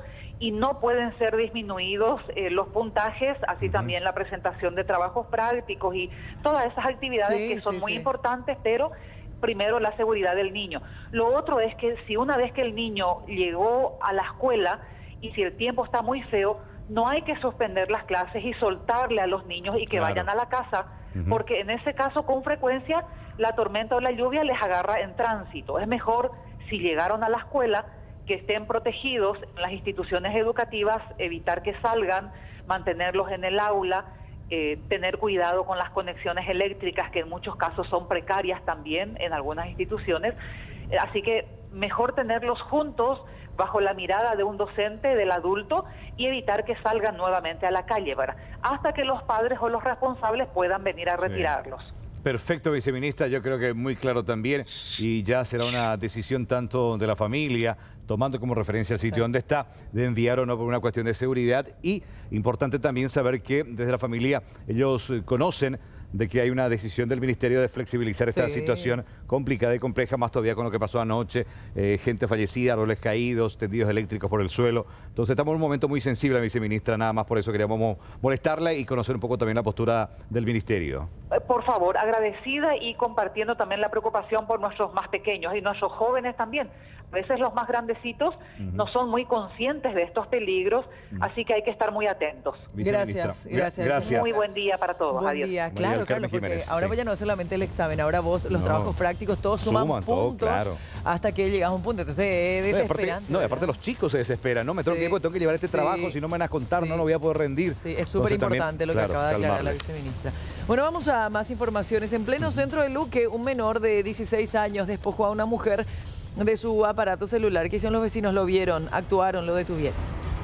y no pueden ser disminuidos los puntajes, así también la presentación de trabajos prácticos y todas esas actividades que son muy importantes, pero primero la seguridad del niño. Lo otro es que si una vez que el niño llegó a la escuela y si el tiempo está muy feo, no hay que suspender las clases y soltarle a los niños y que vayan a la casa, porque en ese caso con frecuencia la tormenta o la lluvia les agarra en tránsito. Es mejor, si llegaron a la escuela, que estén protegidos en las instituciones educativas, evitar que salgan, mantenerlos en el aula, tener cuidado con las conexiones eléctricas, que en muchos casos son precarias también en algunas instituciones. Así que mejor tenerlos juntos, bajo la mirada de un docente, del adulto, y evitar que salgan nuevamente a la calle, ¿verdad? Hasta que los padres o los responsables puedan venir a retirarlos. Perfecto, viceministra, yo creo que muy claro también, y ya será una decisión tanto de la familia, tomando como referencia el sitio donde está, de enviar o no por una cuestión de seguridad, y importante también saber que desde la familia ellos conocen de que hay una decisión del Ministerio de flexibilizar esta situación complicada y compleja, más todavía con lo que pasó anoche, gente fallecida, árboles caídos, tendidos eléctricos por el suelo. Entonces estamos en un momento muy sensible, viceministra, nada más por eso queríamos molestarla y conocer un poco también la postura del Ministerio. Por favor, agradecida y compartiendo también la preocupación por nuestros más pequeños y nuestros jóvenes también. A veces los más grandecitos no son muy conscientes de estos peligros, así que hay que estar muy atentos. Gracias. Muy buen día para todos. Buen Adiós. día, claro, porque ahora ya no es solamente el examen, ahora vos, los trabajos prácticos, todos suman puntos hasta que llegas a un punto. Entonces es desesperante. No, y aparte los chicos se desesperan, ¿no? Me tengo que llevar este trabajo, si no me van a contar, no lo voy a poder rendir. Sí, es súper importante lo que acaba de aclarar la viceministra. Bueno, vamos a más informaciones. En pleno centro de Luque, un menor de 16 años despojó a una mujer de su aparato celular. ¿Qué hicieron los vecinos? Lo vieron, actuaron, lo detuvieron.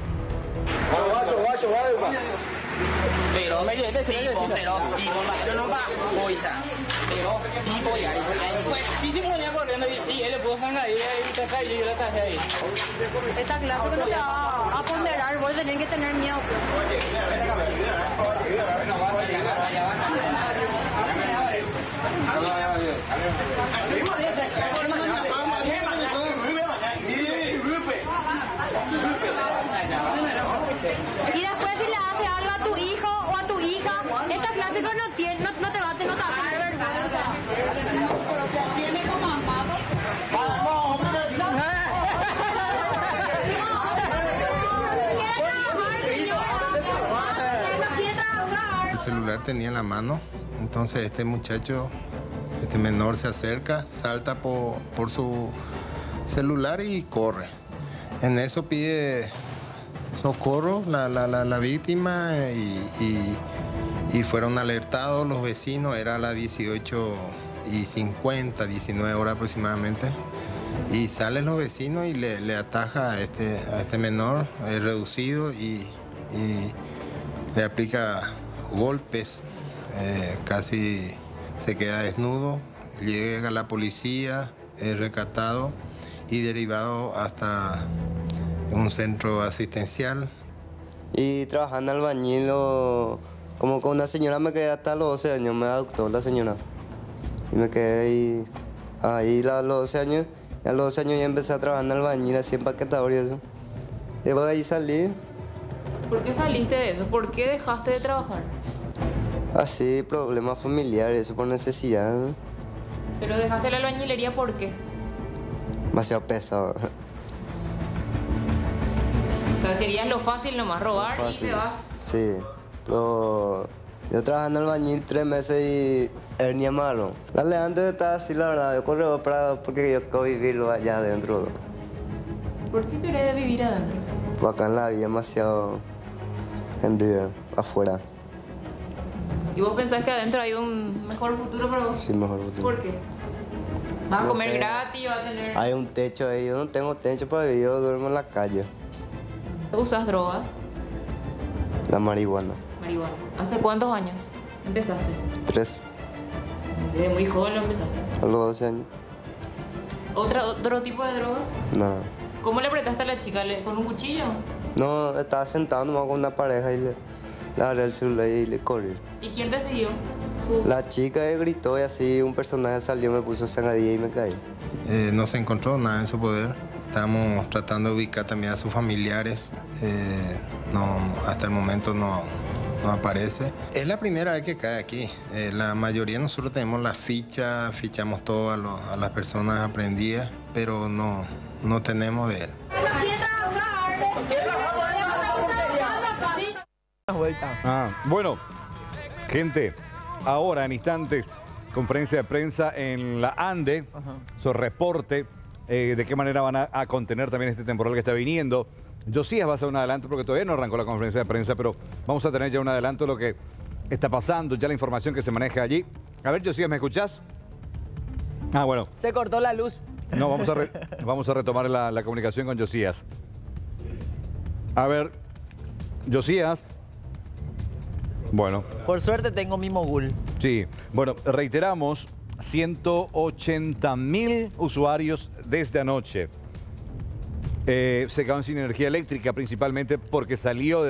Pero me llevé pero no va boisa. Pero tipo ya pues sí ponía corriendo y él le puso sangre ahí y te cayó y yo le traje ahí. Esta clase que no te va a ponderar, vos tenés que tener miedo. Y después si le hace algo a tu hijo o a tu hija, esta clase no te va a tener Tiene como amado. El celular tenía en la mano, entonces este muchacho, este menor se acerca, salta por su celular y corre. En eso pide socorro la víctima y fueron alertados los vecinos, era a las 18:50, 19 horas aproximadamente, y salen los vecinos y le ataja a este menor reducido y le aplica golpes, casi se queda desnudo, llega la policía, es rescatado y derivado hasta un centro asistencial. Y trabajando albañil, como con una señora me quedé hasta los 12 años, me adoptó la señora. Y me quedé ahí a los 12 años, y a los 12 años ya empecé a trabajar en albañil, así empaquetador y eso. Y después de ahí salí. ¿Por qué saliste de eso? ¿Por qué dejaste de trabajar? Así, problemas familiares, eso por necesidad. ¿No? ¿Pero dejaste la albañilería por qué? Demasiado pesado. O sea, querías lo fácil nomás, robar y te vas. Sí, pero yo trabajé en albañil 3 meses y hernia malo. Antes de estar así, la verdad, yo corro porque yo quiero vivirlo allá adentro. ¿Por qué querés vivir adentro? Porque acá en la vida demasiado gente afuera. ¿Y vos pensás que adentro hay un mejor futuro para vos? Sí, mejor futuro. ¿Por qué? ¿Vas a No comer sé. gratis? ¿Vas a tener...? Hay un techo ahí, yo no tengo techo para vivir, yo duermo en la calle. ¿Usas drogas? La marihuana. Marihuana. ¿Hace cuántos años empezaste? 3, Desde muy joven lo empezaste. a los 12 años. ¿Otro tipo de droga? Nada. ¿Cómo le apretaste a la chica? ¿Con un cuchillo? No, estaba sentado nomás con una pareja y le agarré el celular y le corrí. ¿Y quién te siguió? La chica gritó y así un personaje salió, me puso zangadilla y me caí. No se encontró nada en su poder. Estamos tratando de ubicar también a sus familiares. Hasta el momento no aparece. Es la primera vez que cae aquí. La mayoría de nosotros tenemos la ficha, fichamos todo a las personas aprendidas, pero no tenemos de él. Bueno, gente, ahora en instantes, conferencia de prensa en la ANDE, su reporte de qué manera van a contener también este temporal que está viniendo. Josías va a hacer un adelanto porque todavía no arrancó la conferencia de prensa, pero vamos a tener ya un adelanto de lo que está pasando, ya la información que se maneja allí. A ver, Josías, ¿me escuchás? Bueno. Se cortó la luz. No, vamos a retomar la comunicación con Josías. A ver, Josías. Bueno. Por suerte tengo mi mogul. Sí, bueno, reiteramos, 180.000 usuarios desde anoche. Se quedaron sin energía eléctrica principalmente porque salió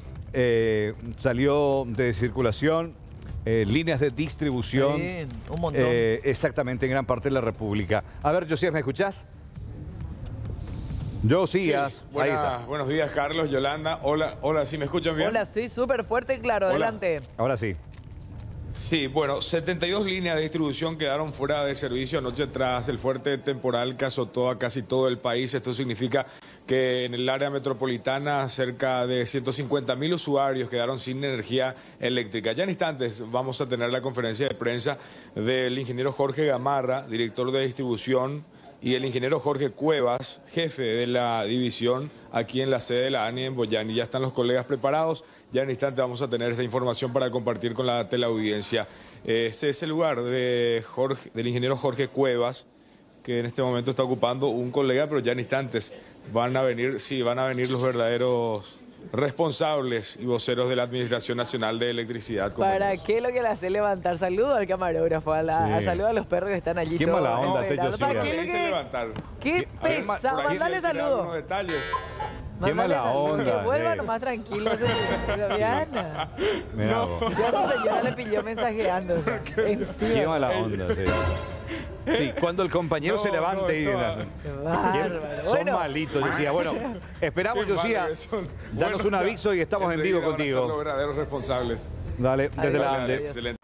de circulación líneas de distribución. Bien, un montón. Exactamente, en gran parte de la República. A ver, Josías, ¿me escuchás? Josías. Sí, buenos días, Carlos, Yolanda. Hola, ¿sí me escuchan bien? Hola, sí, súper fuerte y claro, adelante. Ahora sí. Sí, bueno, 72 líneas de distribución quedaron fuera de servicio anoche tras el fuerte temporal que azotó a casi todo el país. Esto significa que en el área metropolitana cerca de 150.000 usuarios quedaron sin energía eléctrica. Ya en instantes vamos a tener la conferencia de prensa del ingeniero Jorge Gamarra, director de distribución, y el ingeniero Jorge Cuevas, jefe de la división aquí en la sede de la ANI en Boyani. Ya están los colegas preparados. Ya en instante vamos a tener esta información para compartir con la teleaudiencia. Este es el lugar del ingeniero Jorge Cuevas, que en este momento está ocupando un colega, pero ya en instantes van a venir los verdaderos responsables y voceros de la Administración Nacional de Electricidad. ¿Para qué lo que le hace levantar? Saludo al camarógrafo, saludo a los perros que están allí. Qué mala onda este Josías. ¿Para qué le dice levantar? Qué pesado, mandale saludos. Unos detalles. Qué mala onda. Que vuelva nomás tranquilo. Diana. No. Ya esa señora le pilló mensajeando. Qué mala onda, sí. Sí, cuando el compañero se levante y... Son malitos, Josías. Bueno, esperamos, Josías. Danos un aviso y estamos en vivo contigo. Los verdaderos responsables. Dale, desde la ANDE. Excelente.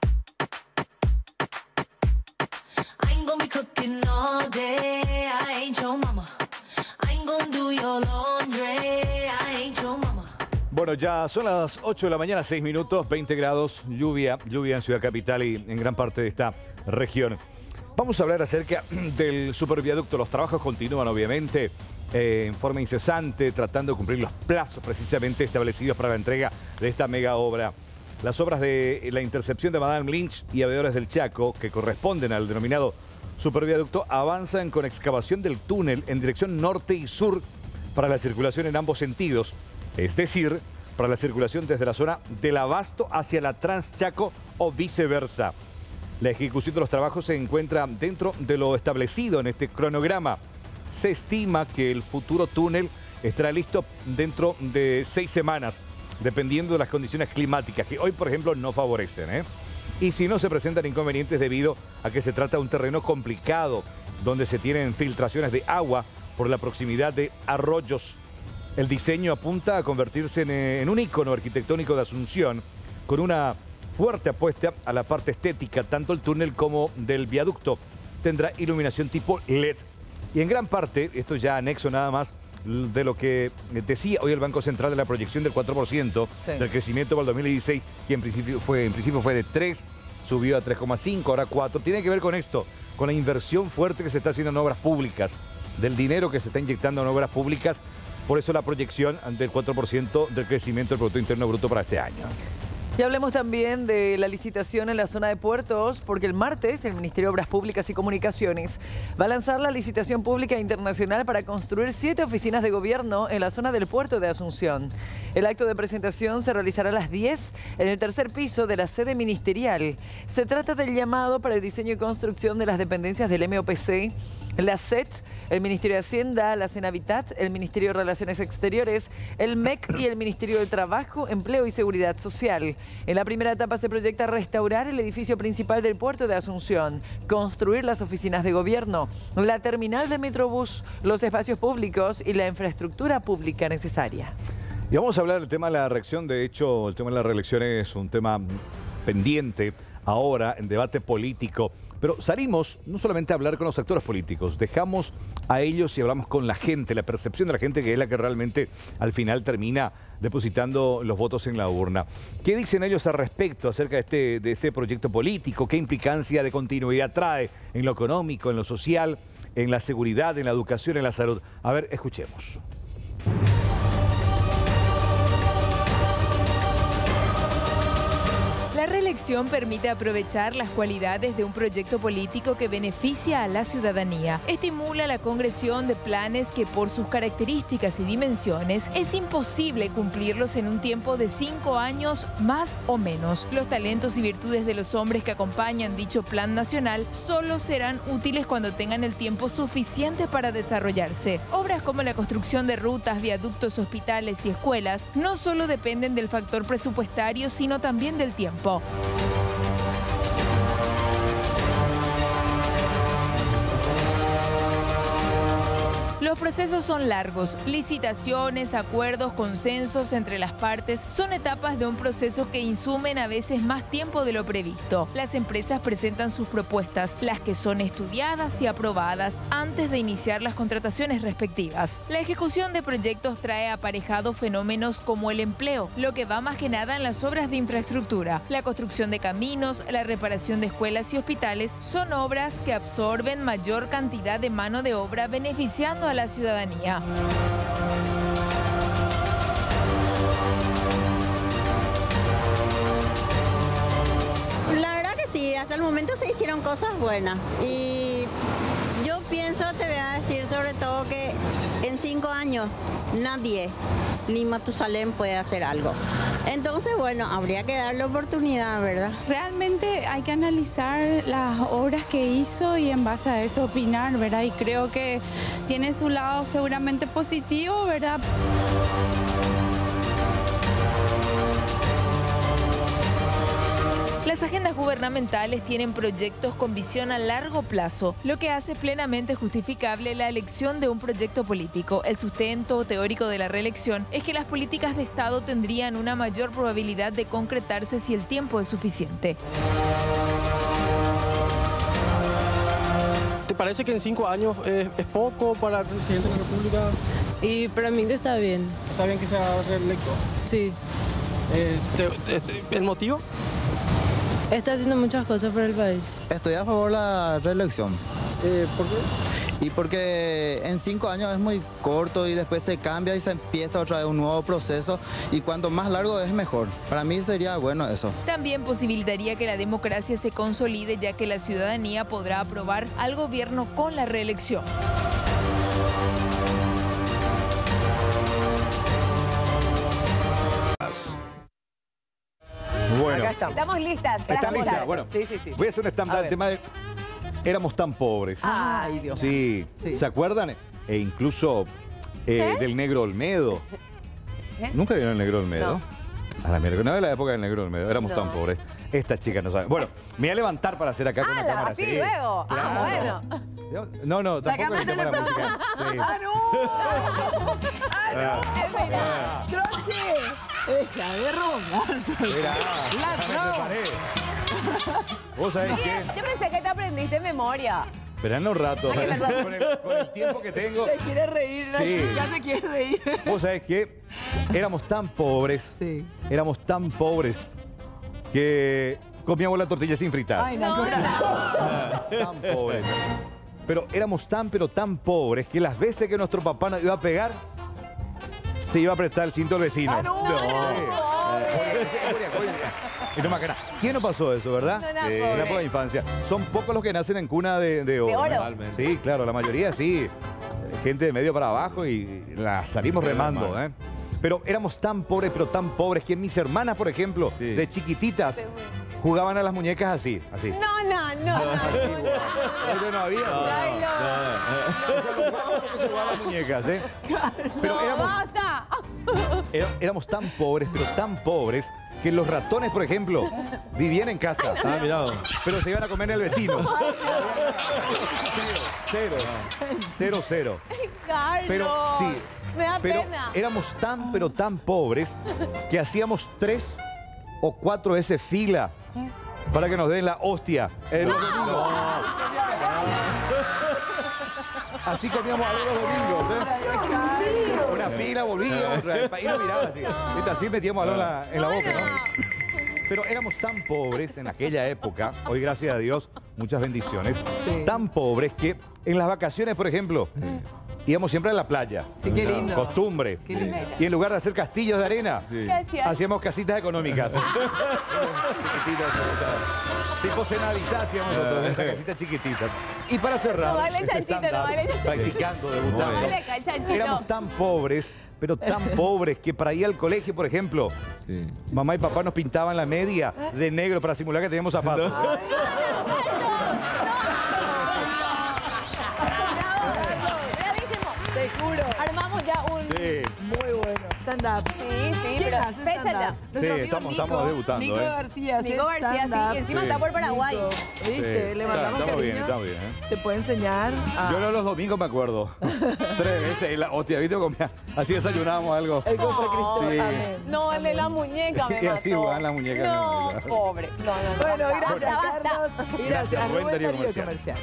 Bueno, ya son las 8 de la mañana, 6 minutos, 20 grados, lluvia en Ciudad Capital y en gran parte de esta región. Vamos a hablar acerca del superviaducto. Los trabajos continúan, obviamente, en forma incesante, tratando de cumplir los plazos precisamente establecidos para la entrega de esta mega obra. Las obras de la intercepción de Madame Lynch y Avedores del Chaco, que corresponden al denominado superviaducto, avanzan con excavación del túnel en dirección norte y sur para la circulación en ambos sentidos, es decir, para la circulación desde la zona del Abasto hacia la Transchaco o viceversa. La ejecución de los trabajos se encuentra dentro de lo establecido en este cronograma. Se estima que el futuro túnel estará listo dentro de 6 semanas, dependiendo de las condiciones climáticas, que hoy, por ejemplo, no favorecen, Y si no se presentan inconvenientes debido a que se trata de un terreno complicado, donde se tienen filtraciones de agua por la proximidad de arroyos. El diseño apunta a convertirse en un ícono arquitectónico de Asunción, con una fuerte apuesta a la parte estética, tanto el túnel como del viaducto. Tendrá iluminación tipo LED. Y en gran parte, esto ya anexo nada más de lo que decía hoy el Banco Central de la proyección del 4% del crecimiento para el 2016, que en principio fue de 3, subió a 3,5, ahora 4. Tiene que ver con esto, con la inversión fuerte que se está haciendo en obras públicas, del dinero que se está inyectando en obras públicas. Por eso la proyección del 4% del crecimiento del Producto Interno Bruto para este año. Y hablemos también de la licitación en la zona de puertos, porque el martes el Ministerio de Obras Públicas y Comunicaciones va a lanzar la licitación pública internacional para construir 7 oficinas de gobierno en la zona del puerto de Asunción. El acto de presentación se realizará a las 10 en el tercer piso de la sede ministerial. Se trata del llamado para el diseño y construcción de las dependencias del MOPC, la SET el Ministerio de Hacienda, la Senavitat, el Ministerio de Relaciones Exteriores, el MEC y el Ministerio de Trabajo, Empleo y Seguridad Social. En la primera etapa se proyecta restaurar el edificio principal del puerto de Asunción, construir las oficinas de gobierno, la terminal de Metrobús, los espacios públicos y la infraestructura pública necesaria. Y vamos a hablar del tema de la reelección. De hecho, el tema de la reelección es un tema pendiente ahora en debate político. Pero salimos no solamente a hablar con los actores políticos, dejamos a ellos y hablamos con la gente, la percepción de la gente, que es la que realmente al final termina depositando los votos en la urna. ¿Qué dicen ellos al respecto acerca de este proyecto político? ¿Qué implicancia de continuidad trae en lo económico, en lo social, en la seguridad, en la educación, en la salud? A ver, escuchemos. La reelección permite aprovechar las cualidades de un proyecto político que beneficia a la ciudadanía. Estimula la concreción de planes que por sus características y dimensiones es imposible cumplirlos en un tiempo de 5 años más o menos. Los talentos y virtudes de los hombres que acompañan dicho plan nacional solo serán útiles cuando tengan el tiempo suficiente para desarrollarse. Obras como la construcción de rutas, viaductos, hospitales y escuelas no solo dependen del factor presupuestario, sino también del tiempo. Los procesos son largos. Licitaciones, acuerdos, consensos entre las partes son etapas de un proceso que insumen a veces más tiempo de lo previsto. Las empresas presentan sus propuestas, las que son estudiadas y aprobadas antes de iniciar las contrataciones respectivas. La ejecución de proyectos trae aparejado fenómenos como el empleo, lo que va más que nada en las obras de infraestructura. La construcción de caminos, la reparación de escuelas y hospitales son obras que absorben mayor cantidad de mano de obra, beneficiando a la ciudadanía. La verdad que sí, hasta el momento se hicieron cosas buenas y yo pienso, te voy a decir sobre todo que en 5 años nadie, ni Matusalén, puede hacer algo. Entonces, bueno, habría que darle oportunidad, ¿verdad? Realmente hay que analizar las obras que hizo y en base a eso opinar, ¿verdad? Y creo que tiene su lado seguramente positivo, ¿verdad? Las agendas gubernamentales tienen proyectos con visión a largo plazo, lo que hace plenamente justificable la elección de un proyecto político. El sustento teórico de la reelección es que las políticas de Estado tendrían una mayor probabilidad de concretarse si el tiempo es suficiente. ¿Te parece que en 5 años es poco para el presidente de la República? Y para mí que está bien. ¿Está bien que sea reelecto? Sí. ¿El motivo? Está haciendo muchas cosas por el país. Estoy a favor de la reelección. ¿Por qué? Y porque en 5 años es muy corto y después se cambia y se empieza otra vez un nuevo proceso y cuanto más largo es mejor. Para mí sería bueno eso. También posibilitaría que la democracia se consolide, ya que la ciudadanía podrá aprobar al gobierno con la reelección. Bueno, estamos listas. ¿están listas? Bueno, sí, sí, sí. Voy a hacer un stand-up del tema de éramos tan pobres. Ay, Dios. Sí. ¿Se acuerdan? E incluso del Negro Olmedo. ¿Nunca vieron el Negro Olmedo? No. A la mierda, no de la época del Negro Olmedo, éramos tan pobres. Estas chicas no saben. Bueno, me voy a levantar para hacer acá con la cámara. Así luego. Claro. Bueno. No, tampoco es cámara musical. Sí. ¡Ah, no! ¡Ah, no! Es verdad. ¡Troche! ¡Deja de robar! ¿Vos sabés qué? Yo pensé que te aprendiste en memoria. Esperando un rato. Con el tiempo que tengo. Se quiere reír, ¿no? Sí. Ya se quiere reír. ¿Vos sabés qué? Éramos tan pobres. Sí. Éramos tan pobres que comíamos la tortilla sin fritar. Ay, no. Tan pobres. Pero éramos tan pobres que las veces que nuestro papá nos iba a pegar, se iba a prestar el cinto al vecino. ¡Ah, no! Y no me acá. ¿Quién no pasó eso, verdad? No, En la poca infancia. Son pocos los que nacen en cuna de oro. oro. Totalmente. Sí, claro, la mayoría sí. Gente de medio para abajo y la salimos remando, ¿eh? Pero éramos tan pobres, pero tan pobres, que mis hermanas, por ejemplo, de chiquititas, jugaban a las muñecas así. No. Eso no había. Se jugaban a las muñecas, ¿eh? Pero éramos tan pobres, pero tan pobres, que los ratones, por ejemplo, vivían en casa. Pero se iban a comer en el vecino. Cero. Carlos, Pero sí. me da pena. Éramos pero tan pobres que hacíamos 3 o 4 veces fila para que nos den la hostia. Así comíamos algo los domingos, ¿eh? Una fila, volvíamos, el país nos miraba así. Así metíamos algo en la boca, ¿no? Pero éramos tan pobres en aquella época, hoy gracias a Dios, muchas bendiciones, tan pobres que en las vacaciones, por ejemplo, íbamos siempre a la playa. Sí, qué lindo. Costumbre. Qué lindo. Y en lugar de hacer castillos de arena, hacíamos casitas económicas. Tipo cenadita hacíamos nosotros, esas casitas chiquititas. Y para cerrar, No baile chanchito, no baile chanchito. practicando, debutando, Dale acá el chanchito. éramos tan pobres, pero tan pobres que para ir al colegio, por ejemplo, mamá y papá nos pintaban la media de negro para simular que teníamos zapatos. Te juro. Armamos ya un... Muy bueno. Stand-up. Sí, ¿Quién pero hace fecha ya. stand-up? Estamos debutando. Nico García. Nico García, sí. Encima está por Paraguay. ¿Viste? Le mandamos Estamos bien, cariño. estamos bien. ¿eh? Te puede enseñar a... Yo los domingos me acuerdo. 3 veces. Y la hostia, ¿viste? Así desayunábamos algo. El cofre Cristo. Sí. Amén. No, el de la muñeca me Y así mató. jugaban las muñecas. No, pobre. No. Bueno, Basta, gracias, basta. Carlos. Gracias. Buen Rubén Darío Darío Comercial. Comercial.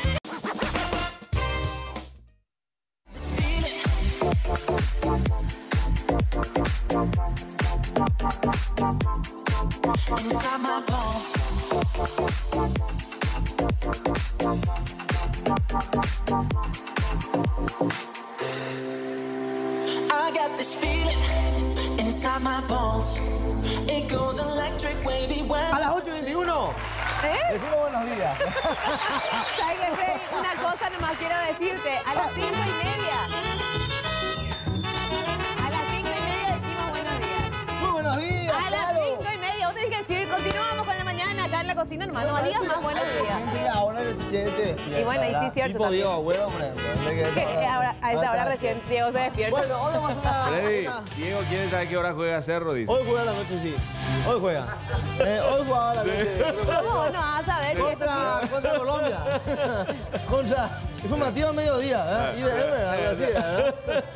Inside my bones. I got this feeling inside my bones. It goes electric wavy when... A las 8:21. Decimos buenos días. ¿Sabes qué, Freddy? Una cosa nomás quiero decirte. A las 5:30. A las 5:30 decimos buenos días. Muy buenos días. A las 5:30. Vos tenés que decir, continuamos con la mañana acá en la cocina, hermano. No digas más buenos días. Ahora recién se despierta. Y bueno, y sí es cierto Tipo también. Diego Agüero, por ejemplo. A esta hora recién Diego se despierta. Bueno, hoy vamos a Freddy, Diego quiere saber qué hora juega Cerro, dice. Hoy juega a la noche, sí. Hoy juega. Hoy jugaba a la noche. ¿Cómo no vas a ver? Contra Colombia. Contra informativo al mediodía. Y algo así, ¿verdad?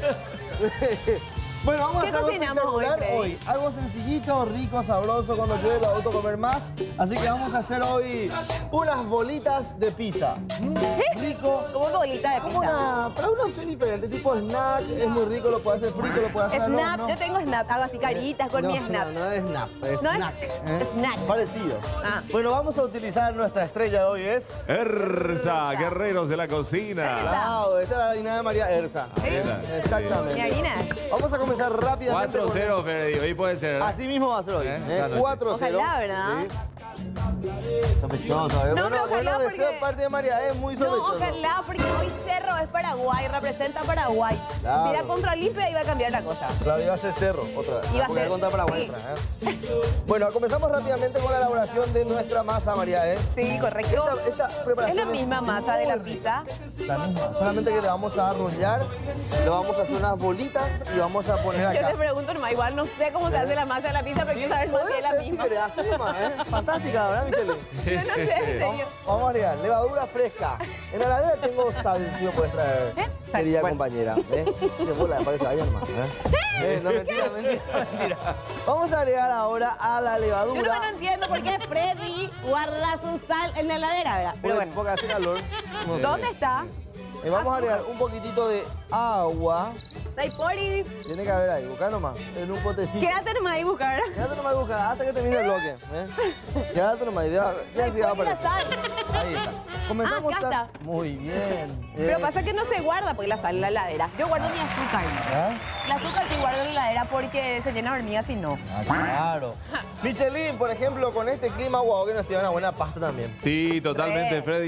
Bueno, vamos a hacer algo espectacular hoy. Algo sencillito, rico, sabroso, cuando llegue el adulto a comer más. Así que vamos a hacer hoy unas bolitas de pizza. Rico. ¿Cómo bolita de pizza? Para una opción diferente, tipo snack. Es muy rico, lo puede hacer frito, lo puede hacer al Snap, horno. yo tengo Snap, hago así caritas con mi Snap. No es Snap, es ¿No es? snack. Snack. Parecido. Ah. Bueno, vamos a utilizar nuestra estrella de hoy, es... Erza, guerreros de la cocina. Wow, esta es la harina de María Erza. Exactamente. Mi harina. Vamos a comenzar rápidamente. 4-0, Freddy. Hoy puede ser. Así mismo va a ser hoy. Esta noche. 4-0. Ojalá, ¿verdad? Sospechoso, ¿eh? No, bueno, pero ojalá de porque... ser parte de María es muy No, sospechoso. ojalá, porque hoy Cerro es Paraguay, representa a Paraguay. Claro. Si era contra Olimpia iba a cambiar la cosa. Claro, iba a ser Cerro otra vez. Iba a porque ser, era contra Paraguay sí. otra vez. Bueno, comenzamos rápidamente con la elaboración de nuestra masa, María, ¿eh? Sí, correcto. Esta preparación Es la misma masa de la pizza. La misma, solamente que le vamos a arrollar, le vamos a hacer unas bolitas y vamos a poner Yo acá. te pregunto, nomás, igual no sé cómo se hace la masa de la pizza, pero quiero saber más si es la misma. Fantástica, ¿verdad, Michele? Yo no sé, en serio. Vamos a agregar levadura fresca. En la heladera tengo sal, si me puedes traer, querida compañera. Qué bola, me parece, vaya nomás. No, mentira. Vamos a agregar ahora a la levadura. Yo no entiendo por qué Freddy guarda su sal en la heladera, ¿verdad? Pero bueno. Porque hace calor. ¿Dónde está? Vamos a agregar un poquitito de agua. Poris. Tiene que haber ahí, buscar nomás, en un potecito. Quédate nomás ahí buscar. Quédate nomás buscar, hasta que termine el bloque. Quédate nomás ahí, ya se va a aparecer. Ahí está. Comenzamos acá está. Muy bien. Pero pasa que no se guarda porque la sal en la heladera. Yo guardo mi azúcar. El azúcar sí guardo en la heladera porque se llena de hormigas y no. Ah, claro. Michelin, por ejemplo, con este clima, wow, que nos lleva una buena pasta también. Sí, totalmente, Freddy. Ya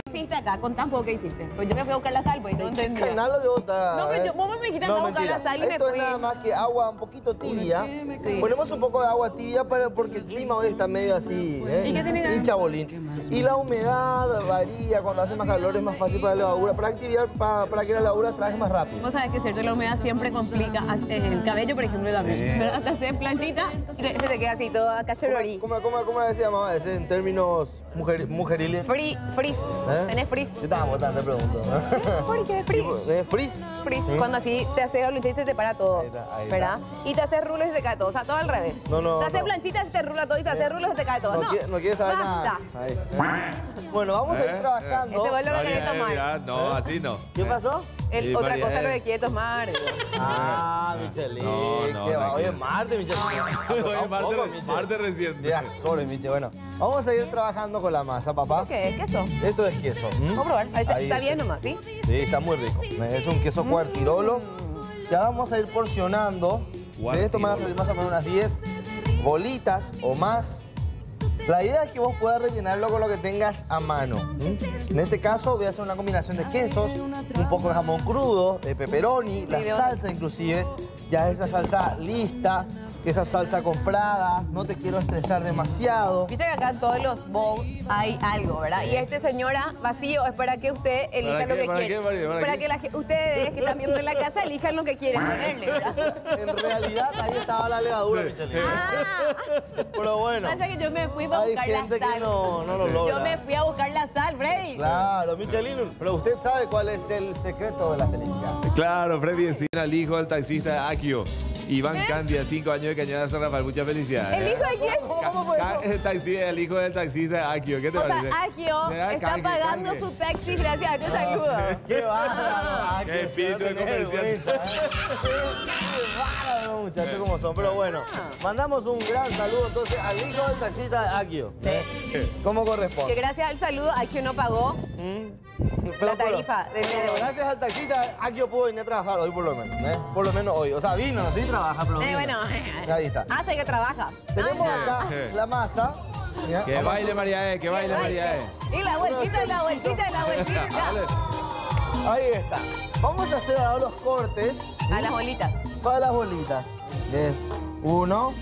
hiciste acá? Contá un poco qué hiciste. Pues yo me fui a buscar la sal, pues no entendía. Canal lo que vos estás, No, pero vos me dijiste andar a buscar la sal y me Esto fui. es nada más que agua un poquito tibia. Sí. Ponemos un poco de agua tibia porque el clima hoy está medio así, ¿Y qué tiene que ver? hincha bolín. Y la humedad varía, cuando hace más calor es más fácil para la levadura, para que la levadura trabaje más rápido. Vos sabés que cierto, la humedad siempre complica. El cabello, por ejemplo, también. Sí. ¿Verdad? Te haces planchita y se te queda así todo acá llororí. ¿Cómo se llamaba ese en términos mujeriles? Frizz. ¿Eh? ¿Tenés frizz? Yo estaba votando, te pregunto. ¿Por qué frizz? ¿Frizz? Frizz. ¿Sí? Cuando así te haces algo y se te para todo. Ahí está. ¿Verdad? Y te haces rulo y se te cae todo. O sea, todo al revés. No. Te haces planchita y se te rula todo y te haces rulo y se te cae todo. No quieres saber nada. Basta. Ahí. Bueno, vamos a ir trabajando. Este vuelo lo querés tomar. No, así no. ¿Qué pasó? Otra María, cosa lo que quiere tomar. Michelin. No, ¿Qué va? tranquilo. Hoy es martes, Michelin. Oye, martes reciente. Ya, sobre, Miche. Bueno, vamos a ir trabajando con la masa, papá. ¿Qué es? ¿Queso? Esto es queso. Vamos a probar. Ahí está Ahí bien nomás, ¿sí? Sí, está muy rico. Es un queso cuartirolo. Ya vamos a ir porcionando. De esto me van a salir más o menos unas 10 bolitas o más. La idea es que vos puedas rellenarlo con lo que tengas a mano. En este caso voy a hacer una combinación de quesos, un poco de jamón crudo, de pepperoni, la salsa inclusive. Ya esa salsa lista, esa salsa comprada, no te quiero estresar demasiado. Viste que acá en todos los bowls hay algo, ¿verdad? Y este, señora, vacío es para que usted elija lo que quiere. Para que ustedes que están viendo en la casa elijan lo que quieren ponerle, ¿verdad? En realidad ahí estaba la levadura, Michelin. Pero bueno. Pasa que yo me fui a Hay buscar la gente que sal. no lo logra. Yo me fui a buscar la sal, Freddy. Claro, Michelin, pero usted sabe cuál es el secreto de la felicidad. Claro, Freddy decía al hijo del taxista Akio. Iván Candia, 5 años de Cañada San Rafael, mucha felicidad. ¿El hijo de quién? ¿Cómo fue eso? El hijo del taxista Akio, ¿qué te O parece? sea, Akio está pagando su taxi gracias a tu saludo. ¡Qué bárbaro! ¡Qué espíritu de comerciante! Bárbaro, muchachos, como son. Pero bueno, mandamos un gran saludo entonces al hijo del taxista Akio. ¿Cómo corresponde? Que gracias al saludo, Akio no pagó la tarifa del día de hoy. Gracias al taxista, Akio pudo venir a trabajar hoy por lo menos. Por lo menos hoy. O sea, vino, sí trabaja, pero vino. Bueno, ahí está. hace que trabaja. Tenemos acá la masa. Mira, Que baile María E, que baile María E. Y la vueltita, y la vueltita, y la vueltita. Ahí está. Vamos a hacer ahora los cortes. A las bolitas. Para las bolitas. 1,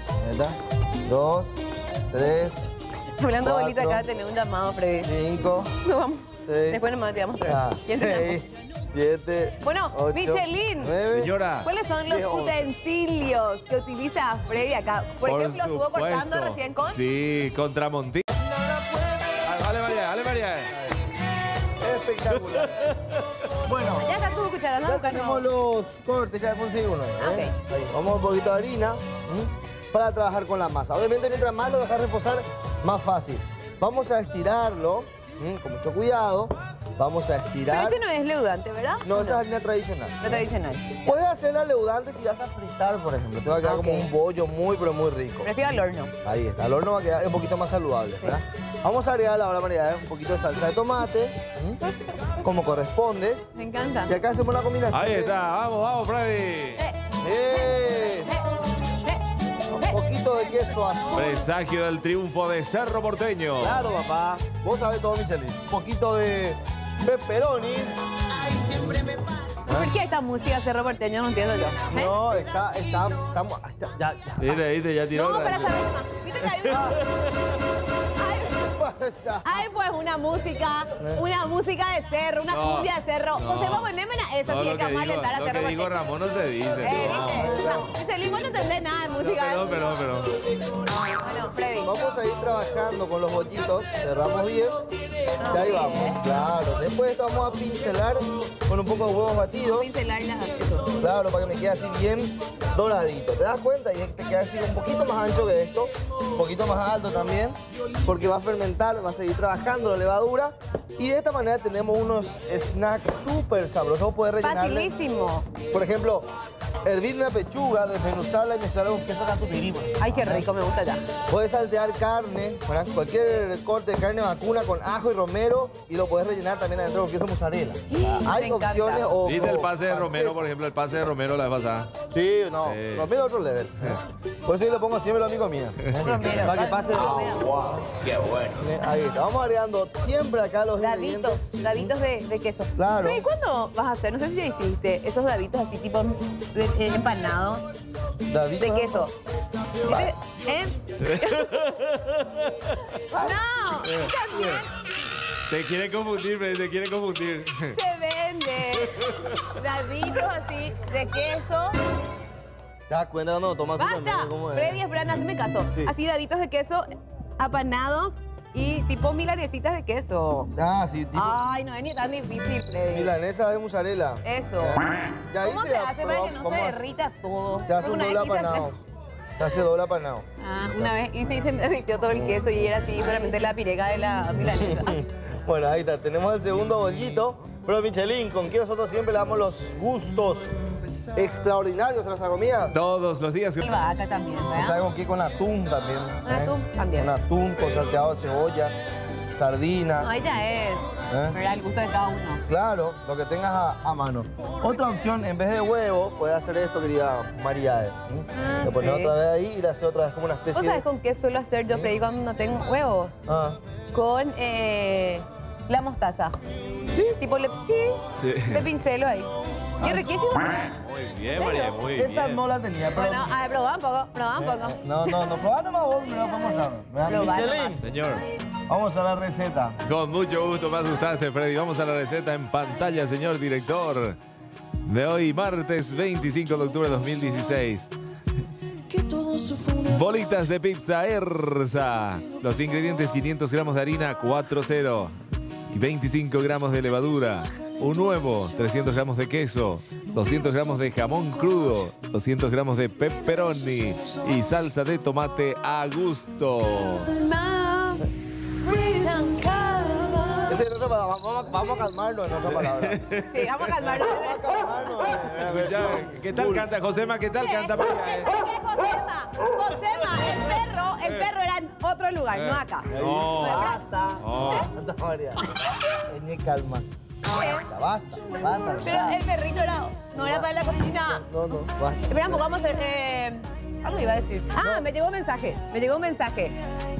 2, 3. Hablando de bolitas, 4, acá tenés un llamado, Freddy. 5. No, vamos. 6. Después nomás te vamos a traer. ¿Quién tenemos? 7. Bueno, 8, Michelin. 9. Señora. ¿Cuáles son los utensilios que utiliza Freddy acá? Por ejemplo, estuvo cortando recién con... Sí, con Tramontín. Dale María E. Espectacular. Bueno. Ya está tu cuchara, ¿no? Ya tenemos los cortes, ya conseguí uno. Ahí. Vamos un poquito de harina para trabajar con la masa. Obviamente, mientras más lo dejas reposar, más fácil. Vamos a estirarlo con mucho cuidado. Vamos a estirar. Pero este no es leudante, ¿verdad? No, esa es harina tradicional. La tradicional. Puedes hacerla leudante si vas a fritar, por ejemplo. Te va a quedar como un bollo muy, pero muy rico. Prefiero al horno. Ahí está. Al horno va a quedar un poquito más saludable, ¿verdad? Vamos a agregar ahora, María, un poquito de salsa de tomate, como corresponde. Me encanta. Y acá hacemos una combinación. Ahí está, vamos, Freddy. Un poquito de queso azul. Presagio del triunfo de Cerro Porteño. Claro, papá. Vos sabés todo, Michelin. Un poquito de pepperoni. ¿Por qué esta música Cerro Porteño? No entiendo yo. No, ya. Viste, ya tiró. No, para saber más. ¿Viste que hay Ay, pues una música de cerro, una cumbia de cerro. No. José, vamos, ponémela esa, No, tiene lo que que vamos a alentar a digo, cerro lo que digo Porteño. Ramón no se dice. Dice Limo, no entendés nada de música. Pero. Bueno, Freddy. Vamos a ir trabajando con los bollitos. Cerramos bien. Y ahí vamos. Claro. Después de esto vamos a pincelar con un poco de huevos batidos. Pincelarla. Claro, para que me quede así bien doradito. ¿Te das cuenta? Y te queda así un poquito más ancho que esto. Un poquito más alto también. Porque va a fermentar, va a seguir trabajando la levadura. Y de esta manera tenemos unos snacks súper sabrosos. Puedes rellenarle. Facilísimo. Por ejemplo, hervir una pechuga, desmenuzarla y mezclarla con queso catupirí. Ay, qué rico, me gusta ya. Puedes saltear carne, ¿verdad? Cualquier corte de carne vacuna con ajo y romero y lo puedes rellenar también adentro con queso mozzarella. Hay opciones o... Dice el pase de romero, por ejemplo, el pase de romero la vez pasada. Sí, no, romero otro level. Por eso yo lo pongo siempre a mi comida. Romero. Para que pase... Qué bueno. Ahí está. Vamos agregando siempre acá los ingredientes. Daditos de queso. Claro. Pero, ¿y cuándo vas a hacer? No sé si ya hiciste esos daditos así tipo empanados de queso. No, también Te quiere confundir, Freddy, te quiere confundir. se vende daditos así de queso. ¿Te das cuenta cuando tomas su ¡Basta! cómo es? Freddy, espera, hazme caso. Sí. Así daditos de queso apanados y tipo milanesitas de queso. Ah, sí, tipo... Ay, no es ni tan difícil, Freddy. Milanesa de mozzarella. Eso. Ya ¿Cómo hice, se hace para que no vamos se a- derrita todo? Se hace un Porque doble una vez quise apanado. Se hace doble apanado. una vez hice y se me derritió todo el queso y era así solamente la pireca de la milanesa. Bueno, ahí está. Tenemos el segundo bollito. Pero Michelin, con quien nosotros siempre le damos los gustos extraordinarios a nuestra comida. Todos los días. Albahaca también, ¿verdad? ¿Sabe con qué? Con atún también. Con atún también. Con atún, con salteado de cebolla, sardina. No, ella es. ¿Verdad? El gusto de cada uno. Claro, lo que tengas a mano. Otra opción, en vez de huevo, puedes hacer esto, querida María. Lo pones sí. otra vez ahí y le haces otra vez como una especie ¿Vos de... sabés con qué suelo hacer yo, Freddy, cuando no tengo huevos? Ah. Con la mostaza. ¿Sí? Tipo, le pincelo ahí. Y es riquísimo. Muy bien, María, muy bien. Esa no la tenía, pero... Bueno, a ver, probá un poco, probá un poco. No, probá nomás vos, me lo vamos a mostrar. Probá Michelin, Señor. vamos a la receta. Con mucho gusto, me asustaste, Freddy. Vamos a la receta en pantalla, señor director. De hoy, martes 25 de octubre de 2016. Bolitas de pizza Erza. Los ingredientes: 500 gramos de harina 4-0 y 25 gramos de levadura. Un huevo, 300 gramos de queso, 200 gramos de jamón crudo, 200 gramos de pepperoni y salsa de tomate a gusto. Vamos a calmarnos en otra palabra. Sí, vamos a calmarnos. Escuchá, ¿qué tal canta Josema? ¿Qué tal canta María? Josema, el perro era en otro lugar, no acá. No. Basta. No. María. Calma. Basta. Pero el perrito no era para la cocina. No, basta. Espera un poco, vamos a hacer... algo iba a decir. Ah, me llegó un mensaje. Me llegó un mensaje.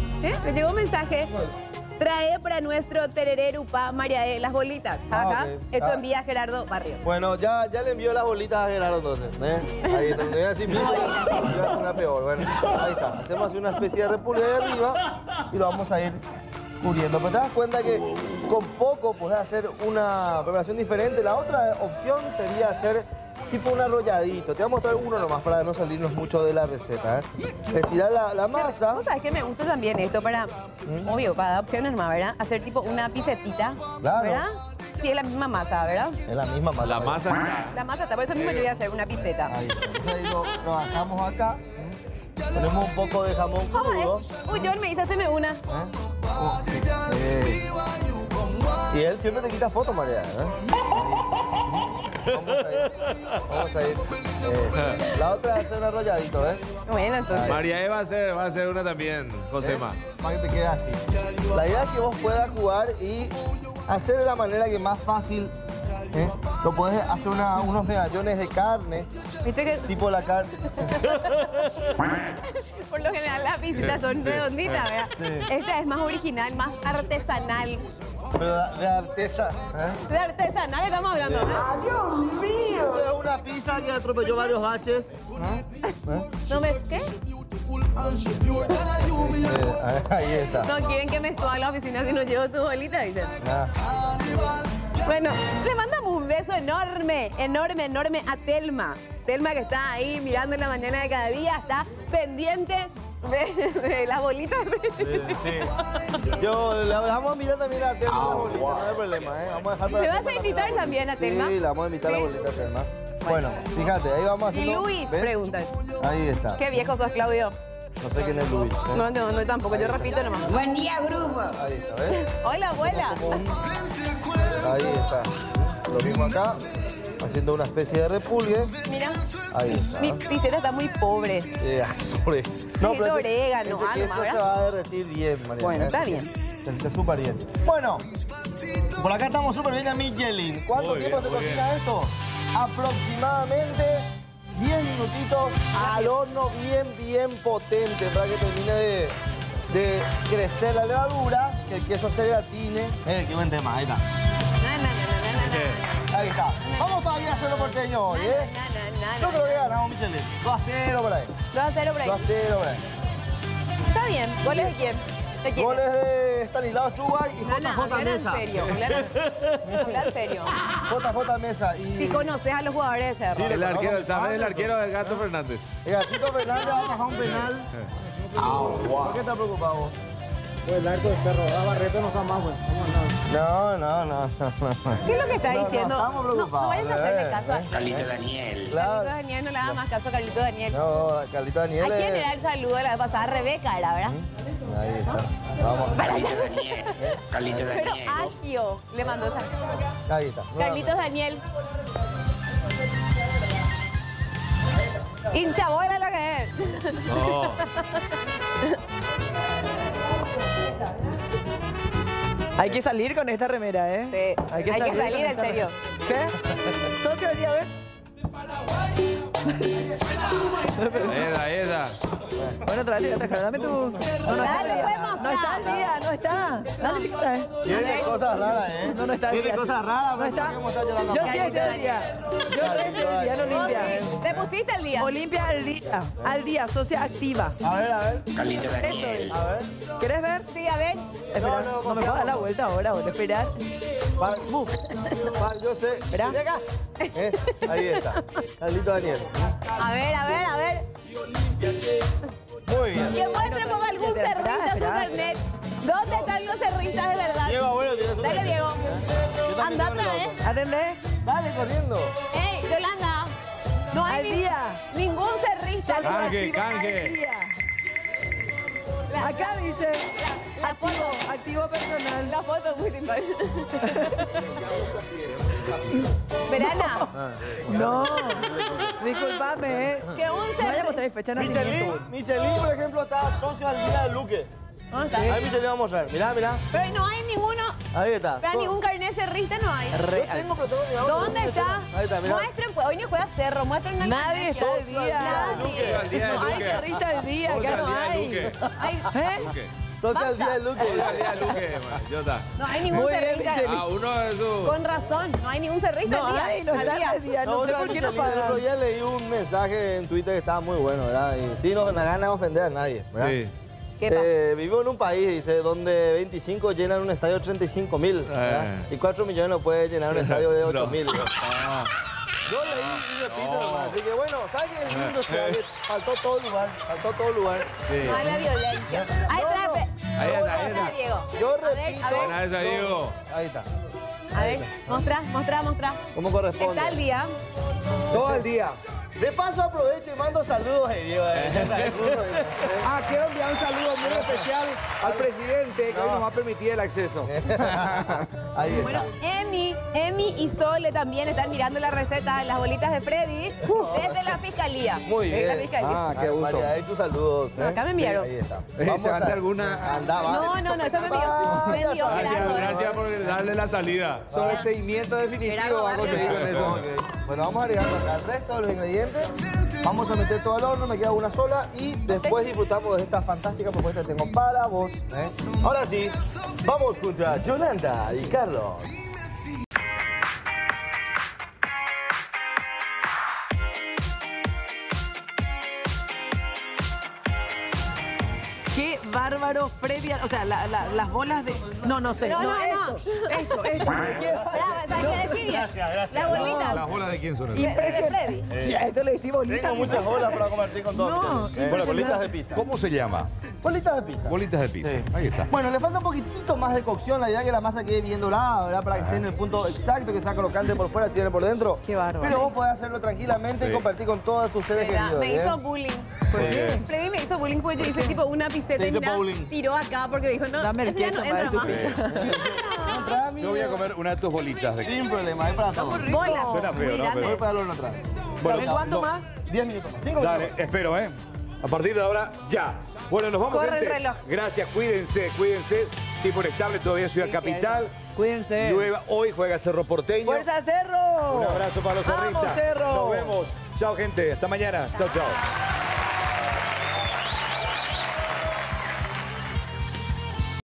Trae para nuestro tereré Upa María las bolitas. Acá. Ok. Esto envía Gerardo Barrio. Bueno, ya le envió las bolitas a Gerardo entonces. Ahí está. Me voy a decir mil, yo voy a hacer una peor. Bueno, ahí está. Hacemos así una especie de repulgue de arriba y lo vamos a ir cubriendo. Pero te das cuenta que con poco podés hacer una preparación diferente. La otra opción sería hacer tipo un arrolladito. Te voy a mostrar uno nomás para no salirnos mucho de la receta. Estirar la masa. ¿Vos sabés que me gusta también esto para, obvio, para dar opciones más, ¿verdad? Hacer tipo una pisetita, Claro. ¿verdad? Sí, es la misma masa, ¿verdad? Es la misma masa. La masa. La masa, por eso mismo yo voy a hacer una piseta. Ahí está. Entonces ahí lo bajamos acá. Ponemos un poco de jamón crudo. Uy, John me dice, haceme una. Y él siempre te quita fotos, María. Vamos a ir. La otra es hacer un arrolladito, ¿ves? Bueno, entonces. María E va a hacer una también, Josema. Para que te quede así. La idea es que vos puedas jugar y hacer de la manera que más fácil. Lo puedes hacer unos medallones de carne. ¿Viste que tipo la carne? por lo general las pisitas son redonditas, ¿verdad? Sí. Esta es más original, más artesanal. Pero de artesa. De artesanal estamos hablando, ¿no? ¡Dios mío! Esta es una pizza que atropelló varios baches. ¿No ves qué? Ahí está. No quieren que me suba a la oficina si no llevo tu bolita, dicen. Bueno, le mandamos un beso enorme, enorme, enorme a Telma. Telma que está ahí mirando en la mañana de cada día, está pendiente de las bolitas. Sí. Yo le vamos a invitar también a Telma las bolitas, no hay problema, Vamos a dejar para ¿Me vas Telma a invitar también a Telma? Sí, la vamos a invitar a la bolita a Telma. Bueno, fíjate, ahí vamos Y haciendo... Luis, ¿ves? preguntan. Ahí está. Qué viejo sos, Claudio. No sé quién es Luis. No, tampoco, yo repito nomás. Buen día, grupo. Ahí está, ¿ves? Hola, abuela. Ahí está. Lo mismo acá. haciendo una especie de repulgue. Mira, Ahí está. mi piseta está muy pobre. Sobre. Necesito orégano, ese queso ¿verdad? se va a derretir bien, Mariana. Bueno, está Así bien. que Está súper bien. Bueno, por acá estamos súper bien a Michelin. ¿Cuánto Muy tiempo bien, se muy cocina esto? Aproximadamente 10 minutitos al horno bien potente para que termine de crecer la levadura, que el queso se gratine. Qué buen tema, ahí está. Ahí está. Vamos todavía a hacerlo porteño hoy, ¿eh? Yo creo que ganamos, Michelin. 2-0 por ahí. 2-0 por ahí. 2-0 por ahí. Está bien. ¿Goles de quién? ¿De quién? Goles de Stanislao Chubay y JJ Mesa. Habla en serio. JJ Mesa y... Si conoces a los jugadores de Cerro. El arquero, ¿sabes? El arquero del Gato Fernández. El Gatito Fernández va a bajar un penal. ¿Por qué estás preocupado vos? Pues el arco de Cerro, Barreto no está más, pues. No. ¿Qué es lo que está diciendo? No, estamos preocupados. No vayas a hacerle caso a Carlito Daniel. Carlito Daniel, no le hagas más caso a Carlito Daniel. No, Carlito Daniel. ¿A quién era el saludo la vez pasada? Rebeca era, ¿verdad? Ahí está. Vamos. Carlito Daniel. Carlito Pero Akio le mandó esa. Ahí está. Carlitos Daniel. Hincha bola lo que es. No. Hay que salir con esta remera, ¿eh? Sí. Hay que salir, con en esta serio. remera. ¿Qué? ¿Socio venía a ver? Eda. Bueno, tráete, dame tu... No Dale, está. No está el día, no está. Dale, sí, trae. Tiene cosas raras, ¿eh? No está el Tiene día. cosas raras, No está. ¿cómo está llorando? Yo sí estoy al día. Yo sí estoy al día, no limpia. ¿Te pusiste el día? Olimpia al día. Al día, socia activa. A ver. Carlito Daniel. A ver. ¿Querés ver? Sí, a ver. Espera, no me puedo dar la vuelta ahora, voy a esperar. Yo sé. Espera. Ven acá. Ahí está. Carlito Daniel. A ver. Muy bien. Que muestre con algún cerrista su carnet. ¿Dónde están los cerristas de verdad? Diego, abuelo, tiene su Dale, carnet. Diego. también Anda tengo otra el vez. ¿Atendés? Dale, corriendo. Ey, Yolanda. No hay Al día. ningún cerrista. Canje. Al día. Acá dice La foto. activo personal. La foto es muy simpática. Verana. No. Disculpame, ¿eh? Que un No vaya a mostrar fecha de nacimiento. Michelin, por ejemplo, está socio al día de Luque. ¿Dónde está? Ahí Michelin va a mostrar. Mirá. Pero no hay ninguno. Ahí está. Pero ningún carnet cerrista no hay. Yo tengo, pero tengo mi auto. ¿Dónde está? Ahí está, mirá. Muestren, pues hoy no juega Cerro. Muestren una Nadie está al día. Nadie. No hay cerrista al día, acá no hay. ¿Eh? Socio al día de Luque. No hay ningún Muy bien, cerrista. Michelin. Uno de esos. Con razón, no hay ningún cerrista No al día. hay, no está al día. No sé por qué no El otro pagan. día leí un mensaje en Twitter que estaba muy bueno, ¿verdad? Y sí, no da ganas de ofender a nadie, ¿verdad? Sí. ¿Qué pasa? Vivo en un país, dice, donde 25 llenan un estadio de 35.000, ¿verdad? Y 4 millones no puede llenar un estadio de 8.000. Yo leí y repito nomás, así que bueno, ¿sabes qué? El mundo se faltó todo lugar, No hay la violencia. Ahí está. Ahí está. Diego. Yo A ver, repito. a ver. Buena esa, Diego. Ahí está. A ver, mostrá. ¿Cómo corresponde? Está al día. Todo el día. De paso aprovecho y mando saludos, Diego. Quiero enviar un saludo muy especial al presidente que hoy nos va a permitir el acceso. Ahí está. Bueno, Emi y Sole también están mirando la receta de las bolitas de Freddy desde la fiscalía. Muy bien. Desde la fiscalía. Qué gusto. María, ahí tus saludos. No, acá me enviaron. Sí, ahí está. ¿Se anda alguna? Andaba. No, eso me envió. Me envió Gracias por darle la salida. Sobre el seguimiento definitivo va a conseguir con eso. Bueno, vamos a agregar acá el resto de los ingredientes. Vamos a meter todo al horno, me queda una sola y después disfrutamos de esta fantástica propuesta que tengo para vos. Ahora sí, vamos junto a Yolanda y Carlos. Qué bárbaro, Freddy. O sea, las bolas de... No sé. No. Esto. Gracias. La bolita. ¿Las bolas de quién son esas? De Freddy. Ya, esto le decís bolitas. Tengo muchas bolas para compartir con todos. No, Bueno, bolitas de pizza. ¿Cómo se llama? Bolitas de pizza. Bolitas de pizza. Sí. Ahí está. Bueno, le falta un poquitito más de cocción. La idea es que la masa quede bien dorada, ¿verdad? Para que esté en el punto exacto, que sea crocante por fuera, tiene por dentro. Qué bárbaro. Pero vos podés hacerlo tranquilamente y compartir con todos tus seres Mira, queridos. me hizo bullying. ¿Por qué? Freddy me hizo bullying porque yo hice tipo una piseta Te y hizo mira, bullying. tiró acá porque dijo, no, Dame el ese ya queso no para entra tu más. pizza. Entra Yo voy a comer una de tus bolitas. Sin problema, hay para todos. Bolas. Suena feo, ¿no? Voy Pero... para el horno atrás. Bueno, ¿En cuánto más? 10 minutos más. 5 Dale, minutos. espero, ¿eh? A partir de ahora, ya. Bueno, nos vamos, Corre gente. el reloj. Gracias, cuídense. Tipo inestable, todavía Ciudad Capital. Cuídense. Llueva, hoy juega Cerro Porteño. ¡Fuerza, Cerro! Un abrazo para los ¡Vamos, cerristas. Cerro! Nos vemos. Chao, gente. Hasta mañana. Chao, chao.